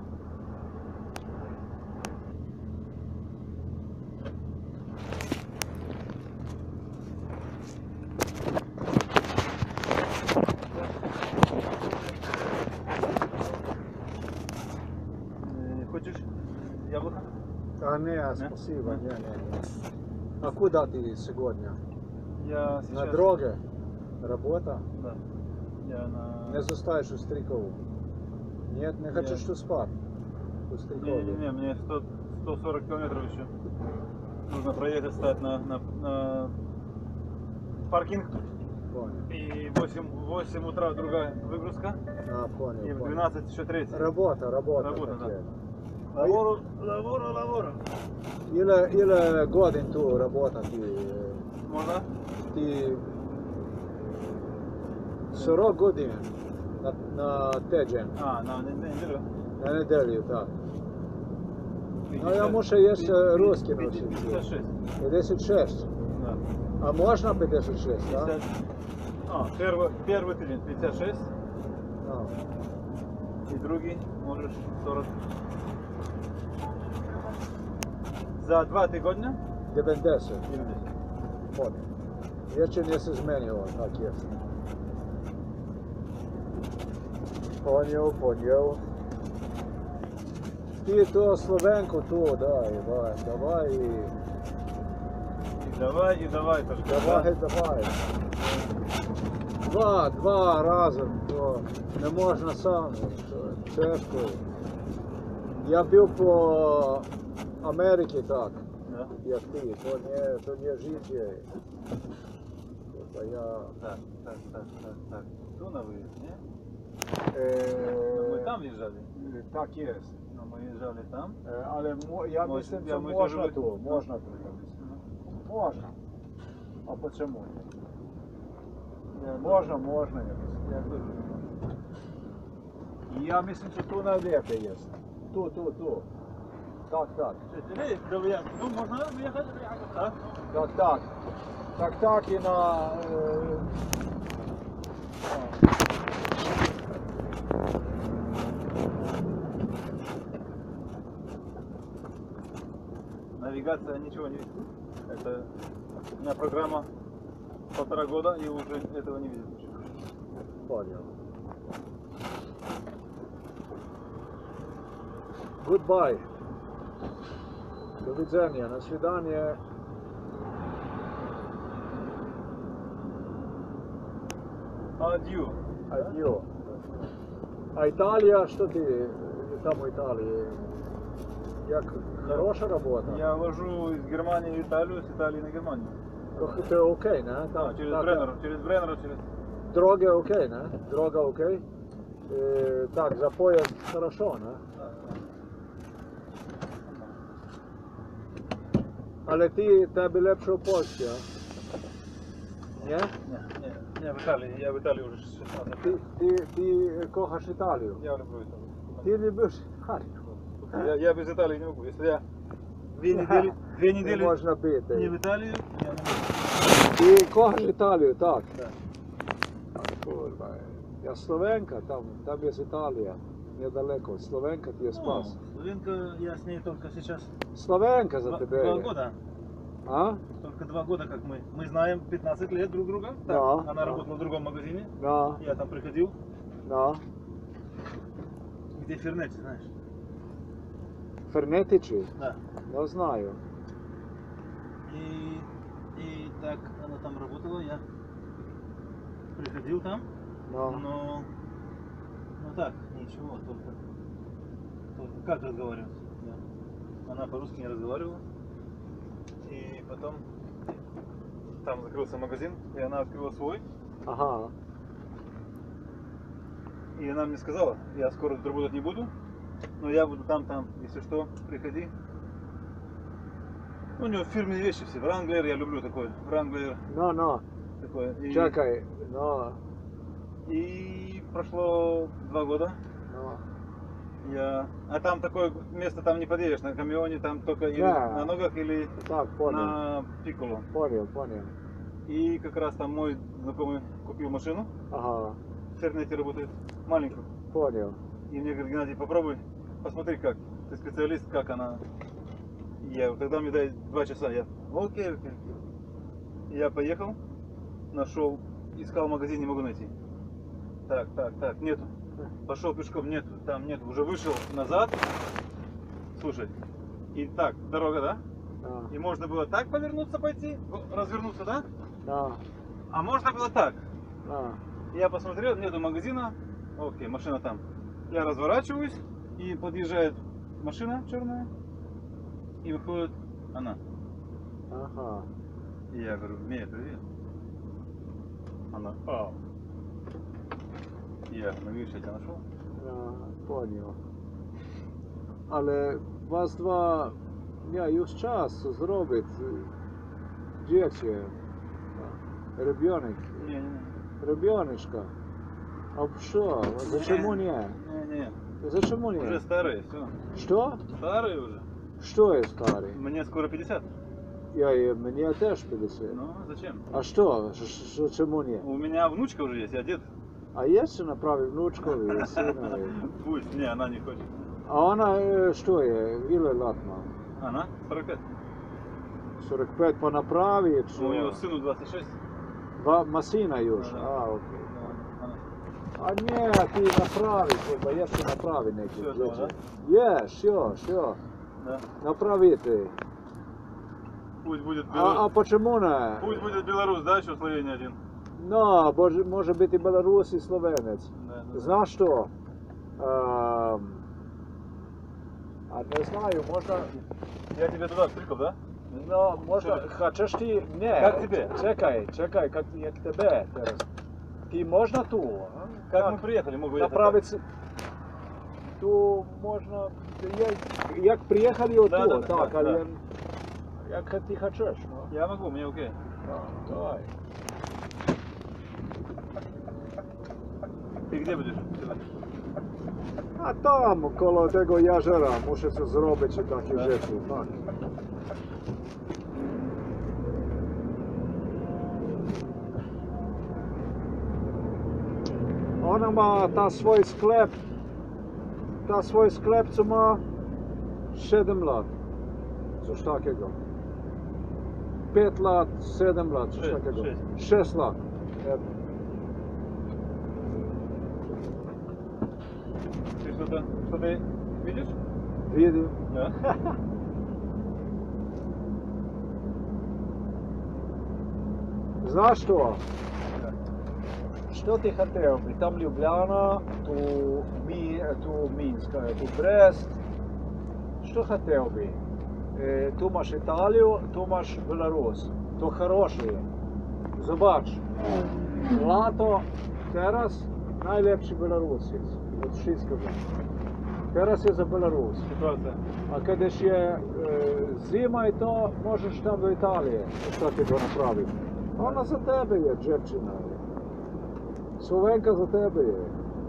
Speaker 3: Э, Хочешь яблоко?
Speaker 2: А не, спасибо, не, не, не. А куда ты сегодня?
Speaker 3: Я
Speaker 2: На
Speaker 3: сейчас...
Speaker 2: дороге? Работа?
Speaker 3: Да. Я на...
Speaker 2: Не застаешь у Стрелкову? Нет, не хочешь
Speaker 3: Нет.
Speaker 2: спать? У Стрелкову?
Speaker 3: Не-не-не, мне сто, сто сорок километров еще. Нужно проехать, стать на, на, на паркинг.
Speaker 2: Понял.
Speaker 3: И в восемь, в восемь утра другая выгрузка.
Speaker 2: А, понял,
Speaker 3: И в
Speaker 2: понял.
Speaker 3: двенадцать еще третья.
Speaker 2: Работа, работа.
Speaker 3: Работа, да.
Speaker 2: такая.
Speaker 3: Лавору, лавору, лавору.
Speaker 2: Или, или годин ту работа ти,
Speaker 3: Можно?
Speaker 2: ти сорок годин на, на теджен,
Speaker 3: А, на не- неделю.
Speaker 2: на неделю, так. Ну я мушу ще русский навчитися.
Speaker 3: пятьдесят шесть.
Speaker 2: п'ятдесят шесть.
Speaker 3: Да.
Speaker 2: А можна п'ятдесят шесть, так?
Speaker 3: пятьдесят. А, первый, первый тыдень пятьдесят шесть.
Speaker 2: А.
Speaker 3: И другий можешь сорок. За два тижня
Speaker 2: дев'яносто.
Speaker 3: девяносто.
Speaker 2: Понял. Я ще не се зменило, так є. Понял, понял. Ти то Словенку, то, дай, давай, давай,
Speaker 3: И давай, и давай только.
Speaker 2: давай, давай. Два, два разом, то не можна сам, то тяжко. Я був по Америці так,
Speaker 3: Да?
Speaker 2: як ти, то не, то не життя. Тобто я...
Speaker 3: Так, так, так, так, так. Кто на выезд, не?
Speaker 2: Е,
Speaker 3: Мы там езжали.
Speaker 2: Так є.
Speaker 3: Но мы езжали там.
Speaker 2: Е, Але мо- я
Speaker 3: Мож-
Speaker 2: myslím,
Speaker 3: я
Speaker 2: що
Speaker 3: myślę,
Speaker 2: можна
Speaker 3: żeby-
Speaker 2: то, можна то, я myslím. Можна. А почему?
Speaker 3: Я
Speaker 2: Можна, можна, я myslím.
Speaker 3: Я тоже.
Speaker 2: І я myslím, що tu навіки є. Ту, ту, ту. Так, так.
Speaker 3: Ну, можно выехать? Так.
Speaker 2: Так, так. Так, так і на... Е...
Speaker 3: Навигация ничего не видит. Это у меня программа полтора года и уже этого не видит.
Speaker 2: Понял. Goodbye. До widzenia, на свидание.
Speaker 3: Адью.
Speaker 2: Адьо. А Італія, що ти там у Італії? Як хороша робота?
Speaker 3: Я вожу из Германии в Италию, с Италии на Германию.
Speaker 2: Трохи це окей, не?
Speaker 3: Да, через
Speaker 2: так,
Speaker 3: Бреннера, через Бреннера, через...
Speaker 2: Дороги окей, не? Дорога окей. Е, так, за поїзд хорошо, не? Але ти, тебе лепше у Польщі, а? Ні?
Speaker 3: Не, не, не, в Италии, я в Италии уже шестнадцать
Speaker 2: Ти,
Speaker 3: лет.
Speaker 2: ти, ти кохаш Італію?
Speaker 3: Я люблю Италию.
Speaker 2: Ти любиш Італію?
Speaker 3: Я, я без Италии не могу. Если я две недели, две
Speaker 2: Не
Speaker 3: недели
Speaker 2: можна
Speaker 3: не
Speaker 2: бити.
Speaker 3: в Италию, я не могу.
Speaker 2: Ти кохаш Італію, так?
Speaker 3: Да.
Speaker 2: Kurwa, ja Slovenka, tam, tam jest Italia, niedaleko. Slovenka ti je spas.
Speaker 3: Словенка, я с ней только сейчас
Speaker 2: Slovenka za
Speaker 3: два,
Speaker 2: tebe
Speaker 3: два
Speaker 2: je.
Speaker 3: года.
Speaker 2: A?
Speaker 3: Только два года, как мы. Мы знаем пятнадцать лет друг друга. Так,
Speaker 2: Да,
Speaker 3: она
Speaker 2: да.
Speaker 3: работала в другом магазине.
Speaker 2: No,
Speaker 3: Я там приходил.
Speaker 2: no.
Speaker 3: Где Фернети, знаешь?
Speaker 2: Fernetici?
Speaker 3: Да.
Speaker 2: No znaju.
Speaker 3: И, и так она там работала, я приходил там,
Speaker 2: No.
Speaker 3: но... Ну так, ничего, только... только как разговаривать? Да. Она по-русски не разговаривала. И потом там закрылся магазин, и она открыла свой.
Speaker 2: Ага.
Speaker 3: И она мне сказала, я скоро тут работать не буду, но я буду там-там, если что, приходи. У него фирменные вещи все, Wrangler, я люблю такой, Wrangler,
Speaker 2: No, no.
Speaker 3: такое. И,
Speaker 2: Czekaj. No.
Speaker 3: и прошло два года,
Speaker 2: No.
Speaker 3: я... А там такое место, там не подъедешь, на камионе, там только или
Speaker 2: Да.
Speaker 3: на ногах, или
Speaker 2: Tak, poнял.
Speaker 3: на пикколо.
Speaker 2: Понял, понял.
Speaker 3: И как раз там мой знакомый купил машину,
Speaker 2: Ага.
Speaker 3: в интернете работает, маленькую.
Speaker 2: Понял.
Speaker 3: И мне говорит, Геннадий, попробуй, посмотри как, ты специалист, как она. И я, тогда мне дай два часа, я, окей, окей. И я поехал, нашел, искал магазин, не могу найти. Так, так, так, нету. Пошел пешком, нету, там нету. Уже вышел назад, слушай, и так, дорога, да?
Speaker 2: Да.
Speaker 3: И можно было так повернуться, пойти, развернуться, да?
Speaker 2: Да.
Speaker 3: А можно было так.
Speaker 2: Да.
Speaker 3: Я посмотрел, нету магазина, окей, машина там. Я разворачиваюсь, и подъезжает машина черная, и выходит она.
Speaker 2: Ага.
Speaker 3: И я говорю, Мия, привет. Она, ау. Я, ну видишь, я тебя нашел.
Speaker 2: Ja, poнял. Ale was dwa miał już czas zrobić dziecię. Ребенок.
Speaker 3: Не, не, не.
Speaker 2: Ребеночка. А что? Зачем не?
Speaker 3: Не, не.
Speaker 2: Зачем
Speaker 3: Уже
Speaker 2: не?
Speaker 3: старые, все.
Speaker 2: Что?
Speaker 3: Старые уже.
Speaker 2: Что я старый?
Speaker 3: Мне скоро пятьдесят.
Speaker 2: Я и мне тоже пятьдесят.
Speaker 3: Ну, зачем?
Speaker 2: А что? Ш- ш- Зачем не?
Speaker 3: У меня внучка уже есть, я дед.
Speaker 2: А есть направить внучку и сына?
Speaker 3: Пусть, не, она не хочет.
Speaker 2: А она э, что я? Или латма?
Speaker 3: Она сорок пять.
Speaker 2: сорок пять по направить?
Speaker 3: У него сыну двадцать шесть.
Speaker 2: Ва- Машина już.
Speaker 3: Да, да.
Speaker 2: А, окей.
Speaker 3: Она.
Speaker 2: А не, ти направи, бо я ще направи neki.
Speaker 3: Все, да?
Speaker 2: Є, що, що.
Speaker 3: Да.
Speaker 2: Направити.
Speaker 3: Пусть будет
Speaker 2: А, а
Speaker 3: Беларусь.
Speaker 2: почему не?
Speaker 3: Пусть будет Беларусь, да, еще Словения один.
Speaker 2: Ну, бо ж- може бути білорус і словенець.
Speaker 3: Да, да.
Speaker 2: Знаєш що? Ем, а не знаю, можна...
Speaker 3: Я тебе туда встретил, да?
Speaker 2: Ну, можна...
Speaker 3: Що?
Speaker 2: Хочеш ти... Не,
Speaker 3: Як тебе?
Speaker 2: чекай, чекай, як, як тебе зараз. Ти можна ту? а?
Speaker 3: Как
Speaker 2: Так.
Speaker 3: мы приехали, могу я
Speaker 2: Направиться. То можна. Як, як приїхали от
Speaker 3: Да,
Speaker 2: тут,
Speaker 3: да, да,
Speaker 2: так,
Speaker 3: да,
Speaker 2: але
Speaker 3: да.
Speaker 2: як ти хочеш, ну.
Speaker 3: Я могу, мне окей.
Speaker 2: Так, давай.
Speaker 3: Ты где будешь?
Speaker 2: А там, коло tego jeziora, muszę coś zrobić i takie
Speaker 3: Tak.
Speaker 2: rzeczy, tak. Ona ma ta swój sklep, ta swój sklep, co ma siedem lat, coś takiego. pięć lat, siedem lat, coś
Speaker 3: Sześć,
Speaker 2: takiego.
Speaker 3: sześć.
Speaker 2: sześć lat.
Speaker 3: Ты что-то, что-то видишь?
Speaker 2: Widzę.
Speaker 3: Да.
Speaker 2: Znasz to? Što ti хотел bi? Tam Ljubljana, tu, Mi, tu Minsk, tu Brest. Što хотел bi? E, tu maš Italiju, tu maš Belarus. To хорошие. Zobacz. Lato, teraz najlepszy Belarusjec. Od wszystkiego. Teraz jest za Belarus.
Speaker 3: Ситуация.
Speaker 2: A kiedyś je e, zima i to możesz tam do Italii coś takiego naprawić. Ona za tebe je, dziewczyna. Słowenka za tebe je.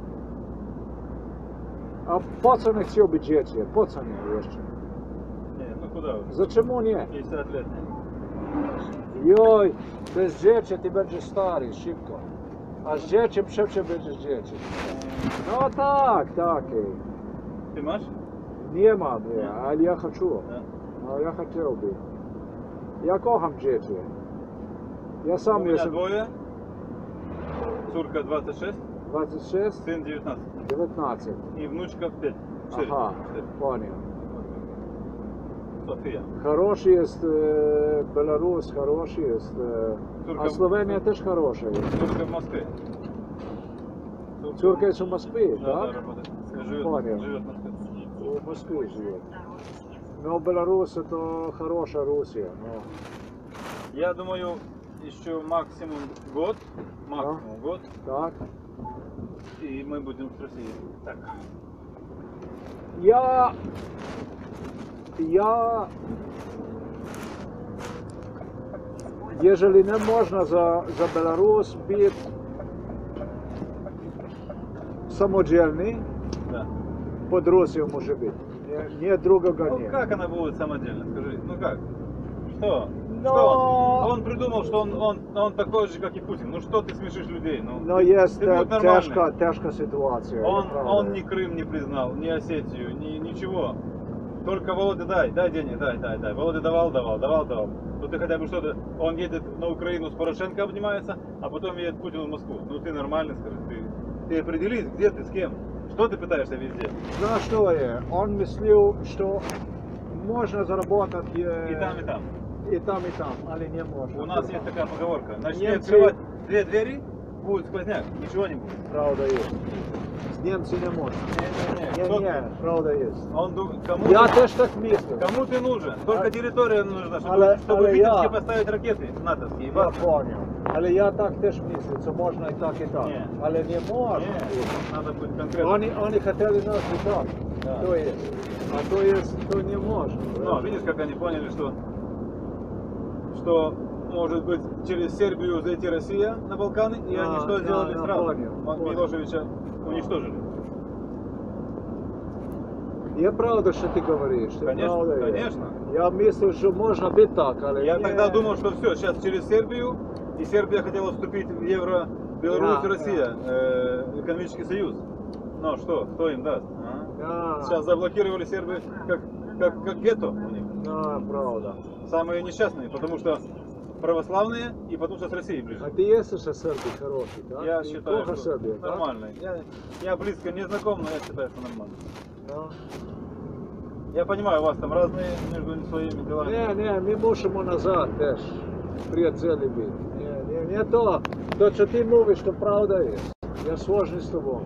Speaker 2: A po co nie chciał być dzieci? Po co nie jeszcze?
Speaker 3: Не, ну куда уже?
Speaker 2: Za czemu nie?
Speaker 3: пятьдесят лет.
Speaker 2: Joj, bez dzieci ty będziesz stary, szybko. A z dzieciem przecież będziesz dzieci. No tak, tak.
Speaker 3: Ты маsz?
Speaker 2: Nie mam, nie, ale ja chcę.
Speaker 3: Да.
Speaker 2: No ja chciałbym. Ja kocham dzieci. Ja
Speaker 3: У
Speaker 2: sam
Speaker 3: меня
Speaker 2: jestem
Speaker 3: двое. Цурка двадцать шесть,
Speaker 2: двадцать шесть,
Speaker 3: сын девятнадцать.
Speaker 2: девятнадцать.
Speaker 3: И внучка пять. четыре.
Speaker 2: Ага,
Speaker 3: Четыре.
Speaker 2: понял.
Speaker 3: Латвия.
Speaker 2: Хороший есть э, Беларусь, хороший есть. Э,
Speaker 3: Только-
Speaker 2: а Словения тоже хорошая есть.
Speaker 3: Только в Москве.
Speaker 2: Тюрка есть в Москве,
Speaker 3: Да, да,
Speaker 2: так?
Speaker 3: работает. Живет,
Speaker 2: Понял.
Speaker 3: живет в Москве.
Speaker 2: В Москве живет. Но Беларусь это хорошая Руссия. Но...
Speaker 3: Я думаю, еще максимум год, максимум год,
Speaker 2: Так.
Speaker 3: и мы будем с Россией. Так.
Speaker 2: Я... Я... Ежели не можна за, за Беларусь бити самодільний,
Speaker 3: Да.
Speaker 2: под Русью може бути. Не, не другого
Speaker 3: Ну
Speaker 2: нет.
Speaker 3: как она будет самодельно, скажи? Ну как? Что?
Speaker 2: Но-
Speaker 3: Что он? Он придумал, что он, он, он такой же, как и Путин. Ну что ты смешишь людей? Ну,
Speaker 2: Но
Speaker 3: ты,
Speaker 2: есть
Speaker 3: ты
Speaker 2: э,
Speaker 3: будь нормальный.
Speaker 2: тяжка, тяжка ситуація.
Speaker 3: Он,
Speaker 2: я правда.
Speaker 3: он ни Крым не признал, ни Осетию, ни ничего. Только Володя дай, дай денег, дай, дай, дай. Володя давал, давал, давал, давал. Ну ты хотя бы что-то, он едет на Украину с Порошенко обнимается, а потом едет Путин в Москву. Ну ты нормальный, скажи, ты, ты определись, где ты, с кем? Что ты пытаешься везде?
Speaker 2: Знаешь, что я? Он мыслил, что можно заработать э,
Speaker 3: И там, и там.
Speaker 2: и там, и там, але не можно.
Speaker 3: У нас есть такая поговорка. Начни
Speaker 2: Немцы-
Speaker 3: открывать две двери, будет сквозняк, ничего не будет.
Speaker 2: Правда есть. С немцами не можно.
Speaker 3: Не-не-не,
Speaker 2: Не,
Speaker 3: кто-
Speaker 2: не, правда есть.
Speaker 3: Он ду- кому,
Speaker 2: Я теж так мислю.
Speaker 3: кому ты нужен? Только
Speaker 2: А-
Speaker 3: территория нужна, чтобы,
Speaker 2: Але-
Speaker 3: чтобы
Speaker 2: але
Speaker 3: Витебске
Speaker 2: я-
Speaker 3: поставить ракеты натовские.
Speaker 2: Я
Speaker 3: Бasta.
Speaker 2: понял. Але я так теж мислю, що можна і так, і так.
Speaker 3: Ні.
Speaker 2: Але не можна.
Speaker 3: Не, надо быть конкретно.
Speaker 2: Они, они хотели нас так.
Speaker 3: Да.
Speaker 2: То есть. А то есть, то не можно.
Speaker 3: Но видишь, как они поняли, что, что может быть через Сербию зайти Россия на Балканы, и
Speaker 2: Да,
Speaker 3: они что
Speaker 2: да,
Speaker 3: сделали
Speaker 2: да,
Speaker 3: сразу?
Speaker 2: понял,
Speaker 3: М-
Speaker 2: понял.
Speaker 3: Милошевича уничтожили.
Speaker 2: Я правда, что ты говоришь. ты
Speaker 3: Конечно,
Speaker 2: правда є.
Speaker 3: конечно.
Speaker 2: Я мислив, що можна бути так, але
Speaker 3: Я
Speaker 2: ні.
Speaker 3: тогда думал, что все, сейчас через Сербию, и Сербия хотела вступить в Евро, Беларусь
Speaker 2: Да,
Speaker 3: и Россия, э, экономический союз. Но что, кто им даст? а?
Speaker 2: Да,
Speaker 3: Сейчас заблокировали Сербию как, как, как гетто у них.
Speaker 2: да, правда.
Speaker 3: Самые несчастные, потому что православные и потому что с Россией ближе.
Speaker 2: А ти є ще Сербій хороший, так?
Speaker 3: Я
Speaker 2: Ти
Speaker 3: считаю,
Speaker 2: плохо
Speaker 3: что
Speaker 2: Сербія, так?
Speaker 3: нормально. Я, я близко не знаком, но я считаю, что нормально.
Speaker 2: Да.
Speaker 3: Я понимаю, у вас там разные между своими делами.
Speaker 2: Не, не, ми мусимо назад теж. Приятелі бути. Не, не, не то. То, що ти мовиш, то правда є. Я схожий з тобою.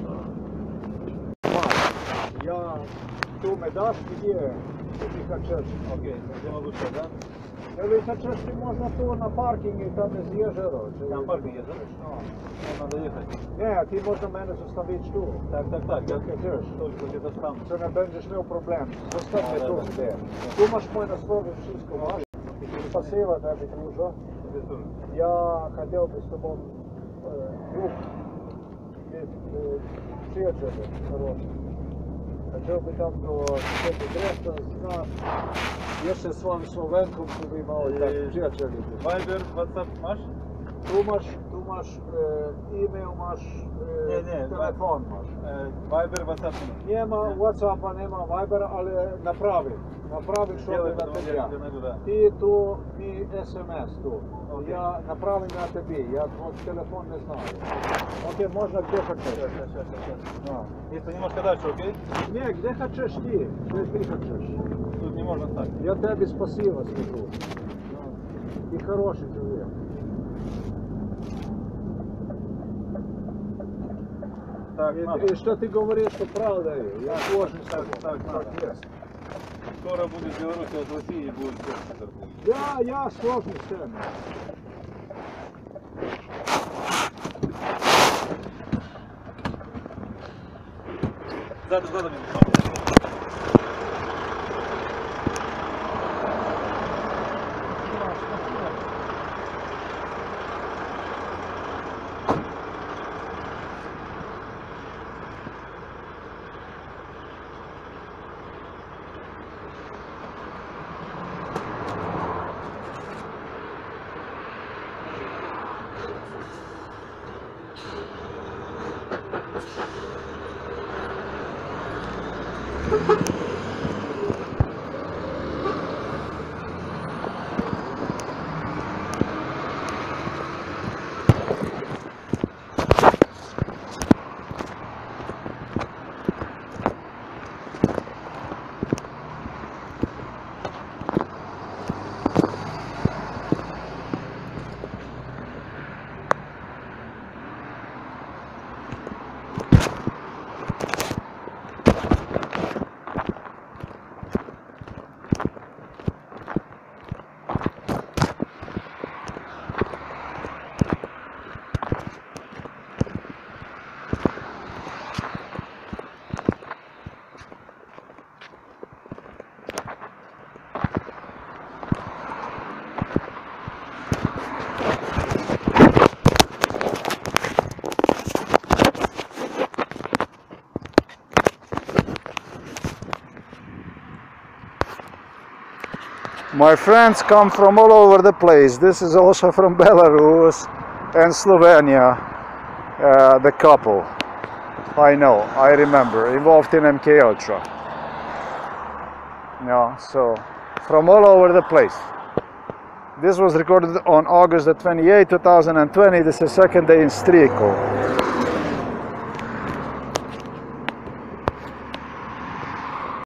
Speaker 2: Маш, я ту медаш, где ти хочеш.
Speaker 3: Окей, я могу сказать, да?
Speaker 2: Коли хочеш, ти можна ту на паркінгі, там із єжеро. чи-
Speaker 3: Там паркинг есть, да?
Speaker 2: Ну.
Speaker 3: Ну, надо ехать.
Speaker 2: Не, ти можна мене заставити тут.
Speaker 3: Так, так, так, я
Speaker 2: Як хочеш.
Speaker 3: только где-то там.
Speaker 2: Це не будеш мав проблем. Застав
Speaker 3: А,
Speaker 2: мене
Speaker 3: да,
Speaker 2: тут,
Speaker 3: да.
Speaker 2: де. Ти маєш моє слово, wszystko маєш. Спасибо, тебе, друже.
Speaker 3: Тебе тоже.
Speaker 2: Я хотел бы с тобой э, друг, есть э, приятели хороший. Хотел бы там до директора знать, если с вами Словенком, то вы мали так
Speaker 3: Е,
Speaker 2: приятели.
Speaker 3: Вайбер, WhatsApp маш?
Speaker 2: Думаешь, думаешь, э, email маш, э,
Speaker 3: Не, не,
Speaker 2: телефон маш.
Speaker 3: Е, Вайбер, WhatsApp нема.
Speaker 2: Нема WhatsAppa, нема Vibera, але направи. Направи, що
Speaker 3: Делай,
Speaker 2: ви на
Speaker 3: потом
Speaker 2: тебе.
Speaker 3: я тебе найду, да.
Speaker 2: Ти то, ти смс то.
Speaker 3: Окей.
Speaker 2: Я направив на тобі, я твой телефон не знаю. Окей, можна де
Speaker 3: Сейчас,
Speaker 2: хочеш.
Speaker 3: сейчас, сейчас, сейчас.
Speaker 2: А.
Speaker 3: Если немножко дальше, окей?
Speaker 2: Ні, де хочеш ти, де ти хочеш.
Speaker 3: Тут не можно стать.
Speaker 2: Я тобі спасибо скажу. Ти хороший чоловік.
Speaker 3: Так,
Speaker 2: І,
Speaker 3: надо.
Speaker 2: і що ти говориш, що правда є. Я кожен з
Speaker 3: Так,
Speaker 2: тобою.
Speaker 3: так, надо.
Speaker 2: є.
Speaker 3: Скоро будет Беларусь от России и будет все торгуют.
Speaker 2: Я, я сложний з тим.
Speaker 3: Сзади, сзади.
Speaker 2: My friends come from all over the place. This is also from Belarus and Slovenia, uh, the couple. I know, I remember, involved in M K Ultra. Yeah, so from all over the place. This was recorded on August the twenty-eighth, two thousand twenty. This is second day in Strijkov.